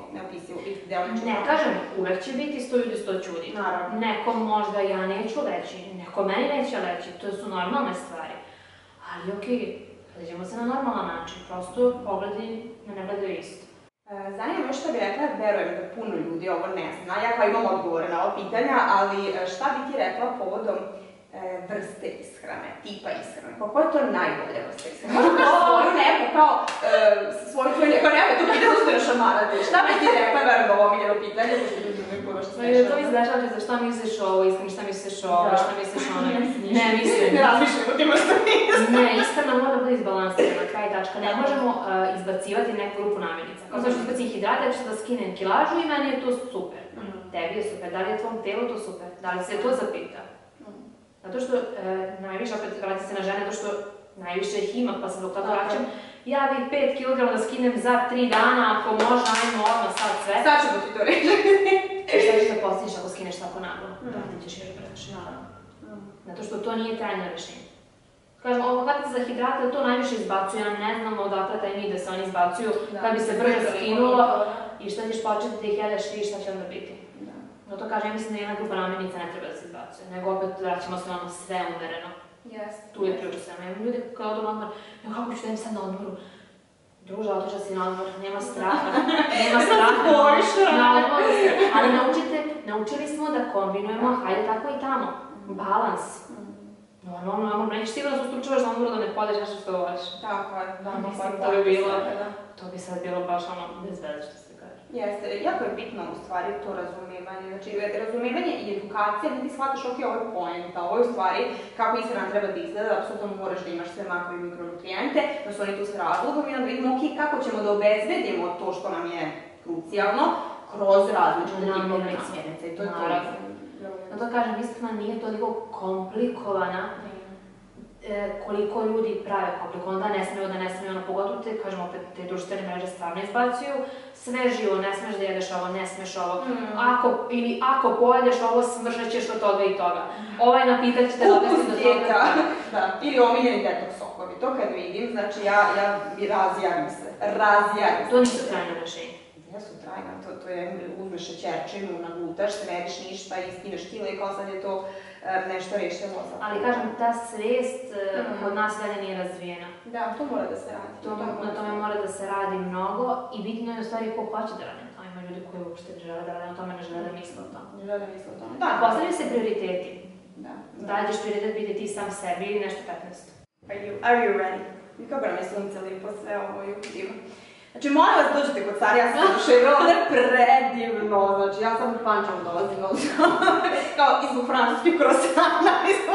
Ne kažem, uvek će biti sto ljudi, sto čudi. Neko možda ja neću reći, neko meni neće reći, to su normalne stvari. Ali okej, gledamo se na normalan način, prosto pogledi ne gledaju isto. Zanima me što bi rekla, verujem da puno ljudi ovo ne zna, ja kao imam odgovore na ova pitanja, ali šta bi ti rekla povodom vrste ishrane, tipa ishrane, pa koja je to najbolja vrsta ishrane? Možda kao svoju neku, kao svoju tvoju neku, nemoj to pitanje što ne šamarate, šta bi ti rekla, verujem da ovo omiljeno pitanje, pošto ljudi imaju pojma što smešano. To mi se dešava za šta misliš o ovo ishrani, šta misliš o ovo, šta misliš o ono, ne mislim. Ne razmišljam o tima što mislim. Ne, ishrana mora da bude izbalansirana, kraj tačka, ne možemo izbacivati neku grupu namirnica. Kao što izbacim hidrate, ja ću da skinem kilažu i meni je to super. Tebi je super, da li je tvom telu to super, da li se to zapita? Zato što, najviše, opet vrati se na žene, zato što najviše ih ima, pa sam dok tako vraćam, ja bih pet kilograma da skinem za tri dana, ako može, ajmo odmah sad sve. Sad ćemo ti to reći. Šta ćeš da postigneš ako skineš tako naglo? Vratit ćeš još previše. Zato što to nije trajno rešenje. Kažem, ovo hvatite za hidrate, to najviše izbacuju, ja ne znam odakle taj mi da se oni izbacuju, kad bi se brzo skinulo i šta ćeš početi da ih jedeš i šta će onda biti. Zato kažem, ja mislim da jedna grupa namirnica ne treba da se izbacuje, nego opet vraćamo se ono sve umereno. Tu je ključ sve. Imam ljudi koji odu na odmor, evo kako ću da im sad na odmoru? Druže, otišla si na odmor, nema straha. Nema straha na odmoru. Ali naučite, naučili smo da kombinujemo, hajde tako i tamo. Balans. Normalno, normalno, nećeš sigurno da se ustručavaš na odmoru da ne podeš nešto što voliš. Tako je, da, mislim, to bi bilo, to bi sad bilo baš ono bez veze što se kaže. Jeste, jako je bitno u stvari to razumijevanje, znači razumijevanje i edukacija da ti shvataš ok, ovo je poenta, ovo je u stvari kako ishrana treba da izgleda, da apsolutno moraš da imaš sve makro i mikronutrijente, da su oni tu s razlogom i onda vidimo ok, kako ćemo da obezbedimo to što nam je krucijalno kroz različite tipove smjernice i to je to. Zato kažem, ishrana nije toliko komplikovana koliko ljudi prave komplikovano, da ne smiju, da ne smiju, ono pogotovo te, kažem opet, te društvene mreže stvarno izbacuju, sve živo, ne smeš da jedeš ovo, ne smeš ovo, ili ako pojedeš ovo, smržat ćeš od toga i toga. Ovaj napitak ćete dovesti do toga. Da, ili omiljeni detoks sokovi, to kad vidim, znači ja razjavim se, razjavim se. To nisu trajno rešenje. Jesu trajna, to je uzmeš šećerčinu, naglutaš, ne jediš ništa i skineš kilo i kao sad je to nešto rešeno. Ali kažem, ta svest kod nas dalje nije razvijena. Da, to mora da se radi. Na tome mora da se radi mnogo i bitno je u stvari ko hoće da radi na tome. Ima ljudi koji uopšte ne žele da rade na tome, ne žele da misle o tome. Ne žele da misle o tome. Postavljaju se prioriteti. Da li ćeš prioritet biti ti sam sebi ili nešto petnaesto. Are you ready? Kako nam je sunce lipo sve ovo i diva. Znači, molim vas, dođete kod Sari, ja sam oduševila, ovdje je predivno, znači, ja sam u Pančevu dolazim, kao izbog francuskih krosana,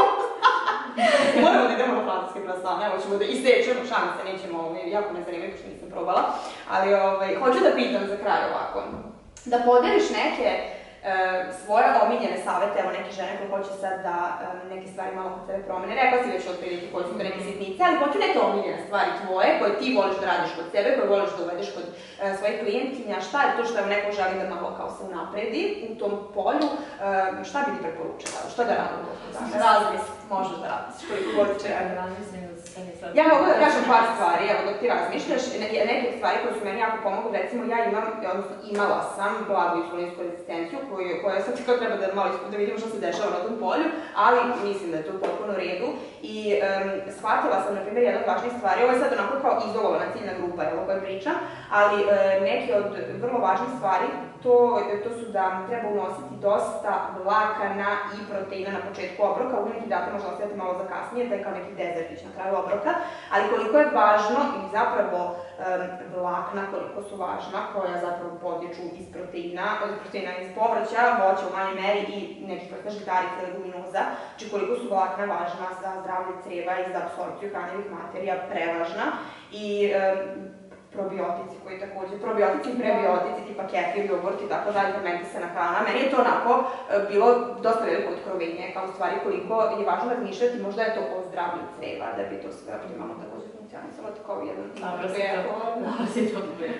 moramo da idemo na francuske krosane, evo ćemo da isečemo šanse, nećemo, jako me zanimaju, što nisam probala, ali hoću da pitam za kraj ovako, da podeliš neke svoje omiljene savete, evo neke žene koje hoće sad da neke stvari malo kod sebe promene. Rekla si već otprilike koje su to neke sitnice, ali hoću neke omiljene stvari tvoje, koje ti voliš da radiš kod sebe, koje voliš da uvedeš kod svojih klijentinja. Šta je to što neko želi da malo kao se unapredi u tom polju? Šta bi ti preporučila? Šta da radim u toku dana? Razmisli, možeš da razmisliš koliko god će raditi. Ja mogu da kažem par stvari, evo dok ti razmišljaš, neke stvari koje su meni jako pomogu, recimo ja imam, odnosno imala sam blagu insulinsku rezistenciju koja sad tako treba da malo da vidimo što se dešava na tom polju, ali mislim da je to potpuno u redu i shvatila sam, na primjer, jedna od važnijih stvari, ovo je sad onako kao izolovana ciljna grupa, evo koja pričam, ali neke od vrlo važnih stvari to su da treba unositi dosta vlakana i proteina na početku obroka, ugljenih hidrata možda ostaviti malo za kasnije, da je kao neki dezertić na kraju obroka, ali koliko je važno i zapravo vlakna, koliko su važna, koja zapravo potječu iz proteina, od proteina iz povrća, voća u manjoj meri i nekih vrsta žitarica ili leguminoza, znači koliko su vlakna važna za zdravlje creva i za apsorpciju hranjivih materija, prevažna i probiotici koji također, probiotici i prebiotici tipa kefir, jogurt i tako dalje, fermentisana hrana. Meni je to onako bilo dosta veliko otkrovenje, kao stvari koliko je važno razmišljati, možda je to o zdravlju creva, da bi to sve optimalno također funkcionisalo kao jedan... Dobro si to, dobro si to.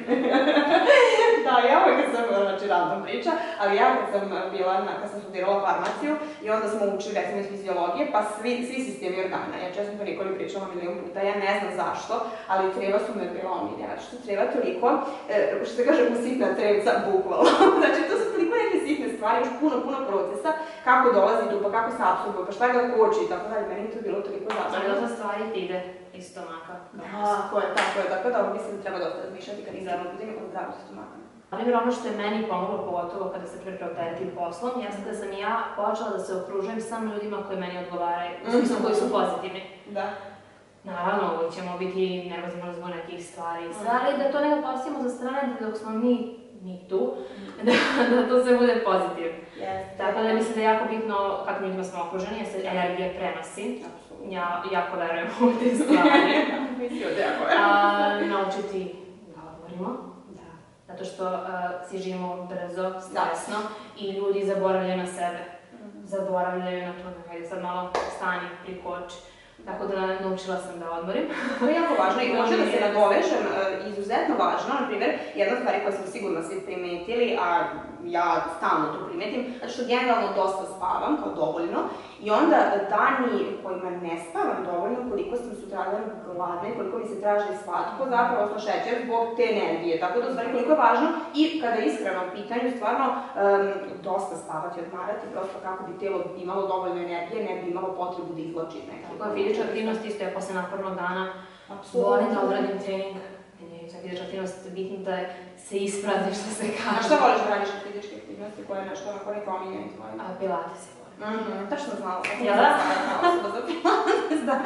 Da, ja uvijek sam, znači random priča, ali ja kad sam bila, kad sam studirala farmaciju i onda smo učili recimo iz fiziologije, pa svi sistemi organa, ja često to Nikoli pričala milijon puta, ja ne znam zašto, ali creva su me bila omiljena, što creva toliko, što se kaže usitna crevca, bukvalno. Znači to su toliko neke sitne stvari, još puno, puno procesa, kako dolazi tu, pa kako se apsorbuje, pa šta ga koči i tako dalje, meni to bilo toliko zašto. Ali dosta stvari ti ide iz stomaka. Tako je, tako je, tako da mislim da treba dosta razmišljati kad izravno budem od zdravlju stomaka. Ali ono što je meni pomoglo, pogotovo kada se preopteretim poslom, jeste da sam ja počela da se okružujem samo ljudima koji meni odgovaraju, u smislu koji su pozitivni. Da. Naravno, uvijek ćemo biti nervozni možda zbog nekih stvari i sve, ali da to nekako ostavimo za strane dok smo mi, mi tu, da to sve bude pozitivno. Tako da mislim da je jako bitno kako ljudima smo okruženi, jer se energija prenosi. Ja jako verujem u te stvari. Naučiti da odmorimo. Zato što svi živimo brzo, stresno i ljudi zaboravljaju na sebe. Zaboravljaju na to da hajde sad malo stani, prikoči. Tako da naučila sam da odmorim. To je jako važno i možda da se nadovežem, izuzetno važno, na primjer, jedna stvar koja smo sigurno svi primetili, a ja stalno to primetim, zato što generalno dosta spavam, kao dovoljno, i onda dani kojima ne spavam dovoljno, koliko sam sutradan gladna, koliko mi se traži slatko, zapravo osno šećer zbog te energije. Tako da, u stvari, koliko je važno i kada je iskreno u pitanju, stvarno dosta spavati, odmarati, prosto kako bi telo imalo dovoljno energije, ne bi imalo potrebu da izlači nekako. Tako je fizička aktivnost isto je posle napornog dana, volim da odradim trening. Za fizička aktivnost je bitno da se isprazni što se kaže. A što voliš da radiš od fizičke aktivnosti koje je nešto onako neko omiljeni tvoje? Pilates je volim. Tačno znala sam. Jel da? Osoba za Pilates, da.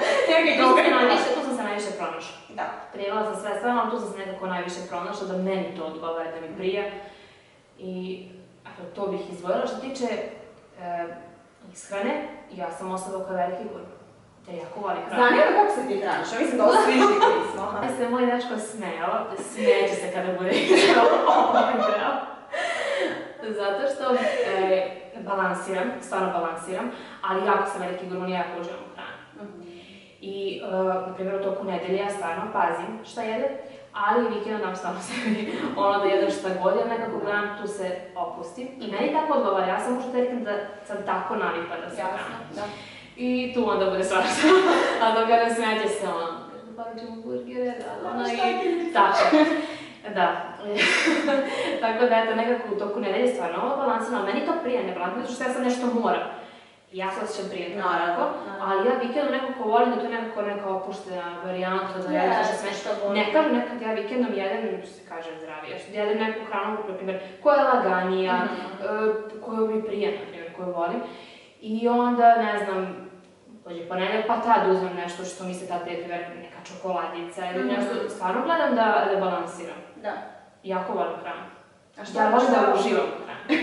Tu sam se najviše pronašla. Da. Prijela sam sve stvarno, ali tu sam se nekako najviše pronašla da meni to odgovara, da mi prija. I to bih izdvojila. Što tiče ishrane, ja sam osoba koja veliki gurman. Ja jako volim hranu. Zanima kako se ti hraniš, ja mislim da ovo svi živjeli smo. Ja se moj dečko smeo, smeće se kada bude igrao. Zato što balansiram, stvarno balansiram, ali jako sam veliki gurman i jako uživam u hranu. I, na primjer, u toku nedelje ja stvarno pazim šta jede, ali vikendom dam stvarno sebi ono da jedem šta god, jer nekako gledam tu se opustim. I meni tako odgovara, ja sam možda rekam da sam tako navikla da se hranim. I tu onda bude svašta. A dok ga ne smeće se ono, dobavit ćemo burgere, da, ono i... Tako. Da. Tako da, eto, nekako u toku nedelje stvarno ovo balansano, ali meni to prija ne balansano, zato što ja sam nešto moram. Ja se osjećam prijetno, naravno, ali ja vikendom nekako volim da to nekako neka opuštena varijanta, da jedem sve smešno. Ne kažem nekad ja vikendom jedem, što se kaže zdravije, što jedem neku hranu, na primjer, koja je laganija, koju mi prija, na primjer, koju volim. I onda, ne znam, dođe ponedjeljak, pa tad uzmem nešto što mi se tad defira, neka čokoladica ili nešto, stvarno gledam da balansiram. Da. Jako volim hranu. Ja volim da uživam u hranu.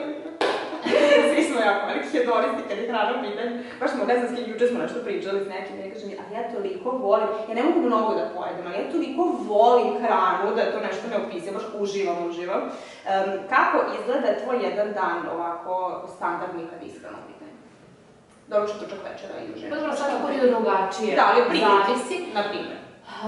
Svi smo jako veliki hedonisti kad je hrana u pitanju. Baš smo, ne znam s kim, juče smo nešto pričali s nekim i kaže mi, ali ja toliko volim, ja ne mogu mnogo da pojedem, ali ja toliko volim hranu da je to nešto neopisio, baš uživam, uživam. Kako izgleda tvoj jedan dan ovako standardni kad ishrana u pitanju? Doručak, ručak, večera i uživam. Pa dobro, svaki put je drugačije. Da, ali primjer, zavisi. Na primjer.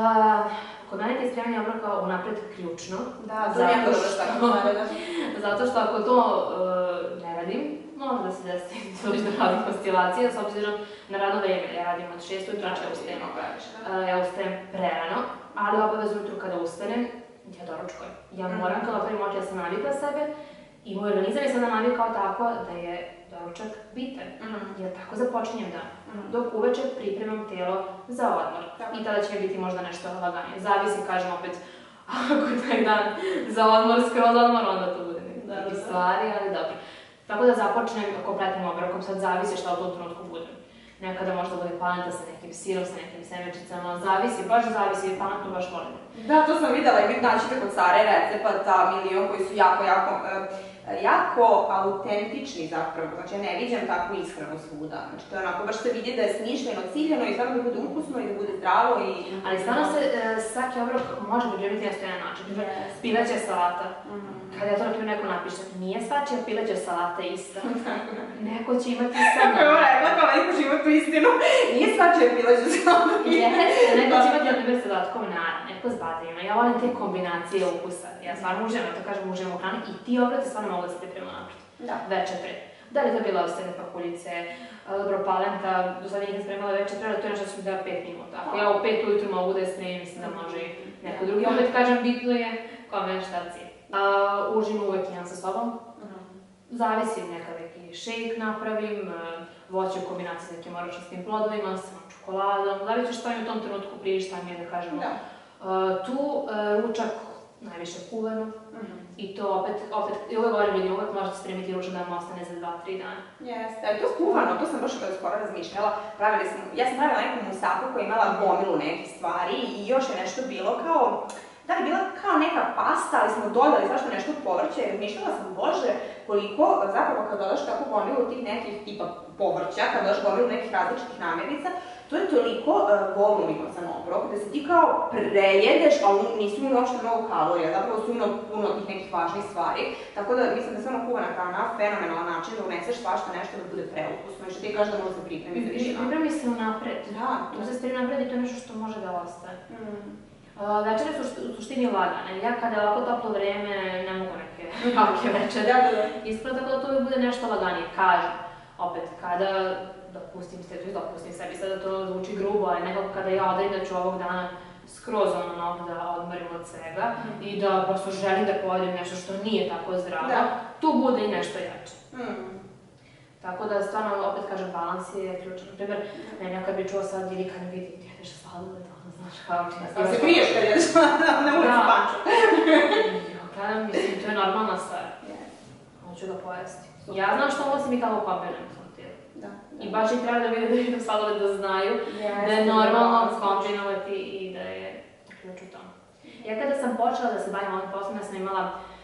Kod mene je spremanje obroka unapred ključno. Da, to nije dobro šta da. Zato što ako to ne radim, može da se desi doći do radnih oscilacija, s obzirom na radno vreme. Ja radim od šest ujutro, ja ustajem. Ja ustajem prerano, ali obavezno ujutru kada ustanem, ja doručkujem. Ja moram kada otvorim oči, ja sam navikla sebe i moj organizam je sada navikao tako da je doručak bitan, jer tako započinjem dan. Dok uveče pripremam telo za odmor i tada će biti možda nešto laganije. Zavisi, kažem opet, ako je taj dan za odmor, skroz odmor, onda to bude neke stvari, ali dobro. Tako da započnem kompletnim obrokom, sad zavisi šta u tom trenutku budem. Nekada možda bude palenta sa nekim sirom, sa nekim semenčicama, zavisi, baš zavisi, palentu baš volim. Da, to sam videla i vi naćete kod Sare recepata, milion koji su jako, jako, jako autentični zapravo, znači ja ne vidim takvu ishranu svuda, znači to je onako, baš se vidi da je smišljeno, ciljeno i stvarno da bude ukusno i da bude zdravo i... Ali stvarno se svaki obrok može pripremiti na stojan način, pileća salata. Kada ja to na primjer neko napiše, nije svačija pileća salata ista. Neko će imati sam... Kako je ovo rekla, kao neko će imati tu istinu, nije svačija pileća salata. Jeste, neko će imati na primjer salatkom naran, neko s badrima. Ja volim te kombinacije ukusa. Ja stvarno uživam, to kažem, uživam u hrani i ti obroci stvarno mogu da se priprema napred. Večer pre. Da li to bila ostane pakuljice, dobro palenta, do sada nisam spremala večer pre, ali to je nešto što mi da pet minuta. Ako ja u pet ujutru mogu da je spremim, mislim da može i neko drugi. Opet kažem, bitno je kome šta cilj. Užinu uvek imam sa sobom. Zavisi, nekad neki šejk napravim, voće u kombinaciji s nekim oračastim plodovima, sa čokoladom, zavisi šta mi u tom trenutku prije, šta mi je da kažemo. Tu ručak najviše kuvano i to opet, opet, i uvek govorim ljudi, uvek možete spremiti ručak da vam ostane za dva tri dana. Jeste, ali to je kuvano, to sam baš skoro razmišljala, pravili smo, ja sam pravila neku musaku koja je imala gomilu nekih stvari i još je nešto bilo kao, da li bila kao neka pasta, ali smo dodali zašto nešto od povrća i razmišljala sam, bože, koliko zapravo kad dodaš tako gomilu tih nekih tipa povrća, kad dodaš gomilu nekih različitih namirnica, to je toliko voluminosan obrok da se ti kao prejedeš, ali nisu imali uopšte mnogo kalorija, zapravo su imali puno tih nekih važnih stvari, tako da mislim da je stvarno kuvana hrana fenomenalan način da uneseš svašta nešto da bude preukusno i što ti kažeš da može se pripremi za više dana. Pripremi se unapred. Da. To se spremi napred i to je nešto što može da ostane. Večere su u suštini lagane. Ja kada je ovako toplo vreme ne mogu neke jake večere. Iskreno, tako da to uvijek bude nešto laganije. Kažem, opet, kada dopustim sebi, dopustim sebi, sada to zvuči grubo, ali nekako kada ja odredim da ću ovog dana skroz ono da odmorim od svega i da prosto želim da pojedem nešto što nije tako zdravo, tu bude i nešto jače. Tako da, stvarno, opet kažem, balans je ključan. Naprimjer, meni kad bi čuo sad ili kad mi vidi, ti jedeš sladoled, ono, znaš, kao čini. Ali se kriješ kad jedeš sladoled, ne ulici panču. Da, mislim, to je normalna stvar. Hoću da pojesti. Ja znam što nosim i kako kombinujem u svom tijelu. I baš i treba da vide da jedem sladoled da znaju da je normalno kombinovati i da je ključ u tom. Ja kada sam počela da se bavim ovim poslom, ja sam imala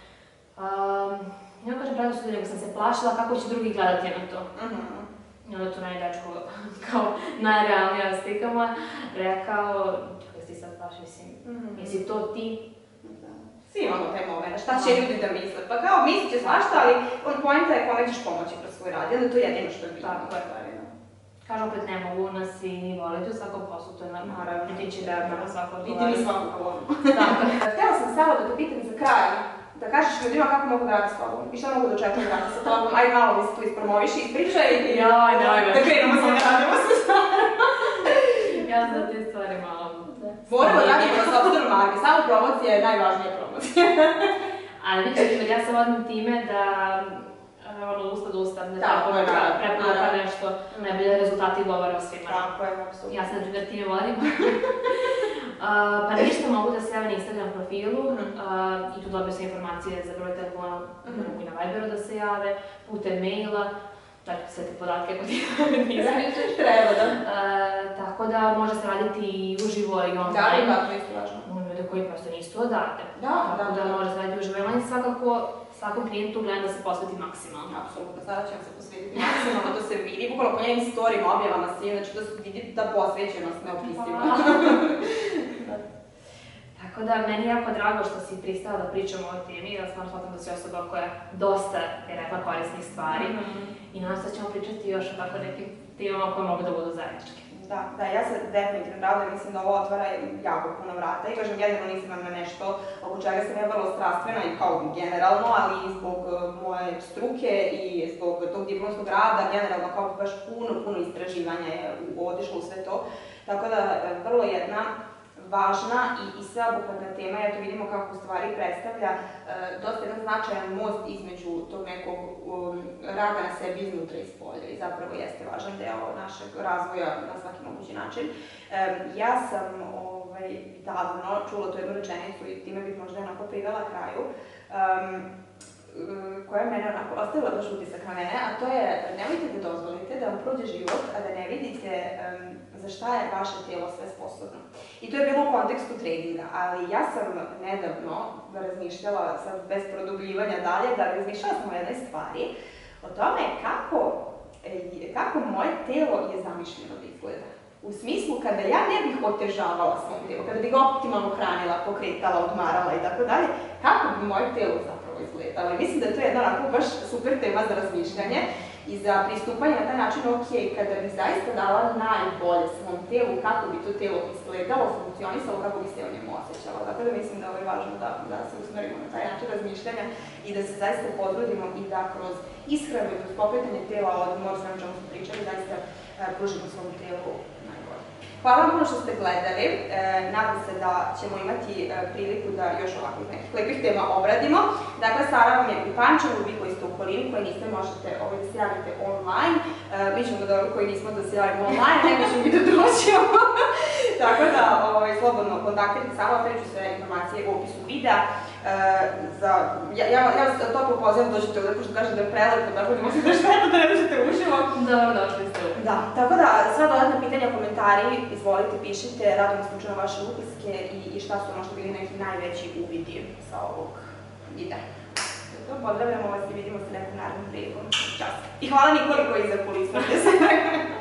ne kažem prednosti, nego sam se plašila kako će drugi gledati na to. I onda tu meni dečko, kao najrealnija slika moja, rekao, čekaj si sad baš, mislim, jesi to ti? Svi imamo taj moment, šta će ljudi da misle? Pa kao, mislit će svašta, ali poenta je kome ćeš pomoći kroz svoj rad, onda to je jedino što je bitno. Tako je. Kažem, opet ne mogu nas i ni voliti u svakom poslu, to je normalno. Ti će da prema svako odgovarati. I ti mi svako volimo. Htjela sam samo da te pitam za kraj, da kažeš ljudima kako mogu da radi s tobom i šta mogu da očekuju da radi sa tobom. Ajde malo mi se tu ispromoviši, ispričaj i da krenemo se, ne radimo se stvarno. Ja znam te stvari malo. Moramo radimo na sopstvenom marki, samo promocija je najvažnija promocija. Ali vidiš, ja se vodim time da ono, usta do usta, ne preporuka, preporuka nešto, najbolje rezultati govore o svima. Tako je, apsolutno. Ja se na primjer time vodim. Pa ništa, mogu da se javim na Instagram profilu i tu dobiju se informacije za broj telefona, mogu i na Viberu da se jave, putem maila. dati sve te podatke ako ti izmišljaš. Treba, da. Tako da može se raditi i uživo i online. Da, da, to je isto važno. Imamo ljude koji prosto nisu odavde. Da, da. Tako da može se raditi uživo i online, svakako svakom klijentu gledam da se posveti maksimalno. Apsolutno, sada ćemo se posvetiti maksimalno, to se vidi, bukvalno po njenim storijima, objavama svim, znači to se vidi ta posvećenost neopisiva. Tako da, meni je jako drago što si pristala da pričamo o ovoj temi, da stvarno shvatam da si osoba koja dosta je rekla korisnih stvari i nadam se da ćemo pričati još o tako nekim temama koje mogu da budu zajedničke. Da, da, ja se definitivno radujem, mislim da ovo otvara jako puno vrata i kažem, generalno nisam vam na nešto oko čega sam ja vrlo strastvena i kao generalno, ali i zbog moje struke i zbog tog diplomskog rada, generalno kao baš puno, puno istraživanja je otišlo u sve to. Tako da, vrlo jedna važna i sveobuhvatna tema, ja to vidimo kako u stvari predstavlja dosta jedan značajan most između tog nekog rada na sebi iznutra i spolja i zapravo jeste važan deo našeg razvoja na svaki mogući način. Ja sam davno čula tu jednu rečenicu i time bih možda onako privela kraju, koja je mene onako ostavila baš utisak na mene, a to je nemojte da dozvolite da vam prođe život, a da ne vidite za šta je vaše tijelo sve sposobno. I to je bilo u kontekstu treninga, ali ja sam nedavno razmišljala, sad bez produbljivanja dalje, da razmišljala sam o jednoj stvari, o tome kako, kako moje telo je zamišljeno da izgleda. U smislu kada ja ne bih otežavala svom tijelu, kada bih ga optimalno hranila, pokretala, odmarala i tako dalje, kako bi moje telo zapravo izgledalo. I mislim da to je jedna onako baš super tema za razmišljanje i za pristupanje na taj način, ok, kada bih zaista dala najbolje svom telu, kako bi to telo izgledalo, funkcionisalo, kako bi se o njemu osjećala. Dakle, da mislim da ovo je važno da se usmerimo na taj način razmišljanja i da se zaista podrudimo i da kroz ishranu i kroz pokretanje tela, odmor, sve o čemu smo pričali, zaista pružimo svom telu najbolje. Hvala vam puno što ste gledali, nadam se da ćemo imati priliku da još ovakvih nekih lepih tema obradimo. Dakle, Sara vam je u Pančevu, vi koji ste u okolini, koji niste možete da se javite online. Mi ćemo da koji nismo da se javimo online, nego ćemo mi da dođemo. Tako da, slobodno kontaktirajte Saru, ostavit ću sve informacije u opisu videa. Ja vas toplo pozivam da dođete ovdje, pošto kažem da je prelepo, tako da možete šteta da ne dođete uživo. Dobro, došli ste ovdje. Da, tako da, sva dodatna pitanja, komentari, izvolite, pišite, radimo smo čujemo vaše utiske i šta su možda bili neki najveći uvidi sa ovog videa. Pozdravljamo vas i vidimo se nekom narednom prilikom. Ćao. I hvala Nikoli koji je iza kulisno.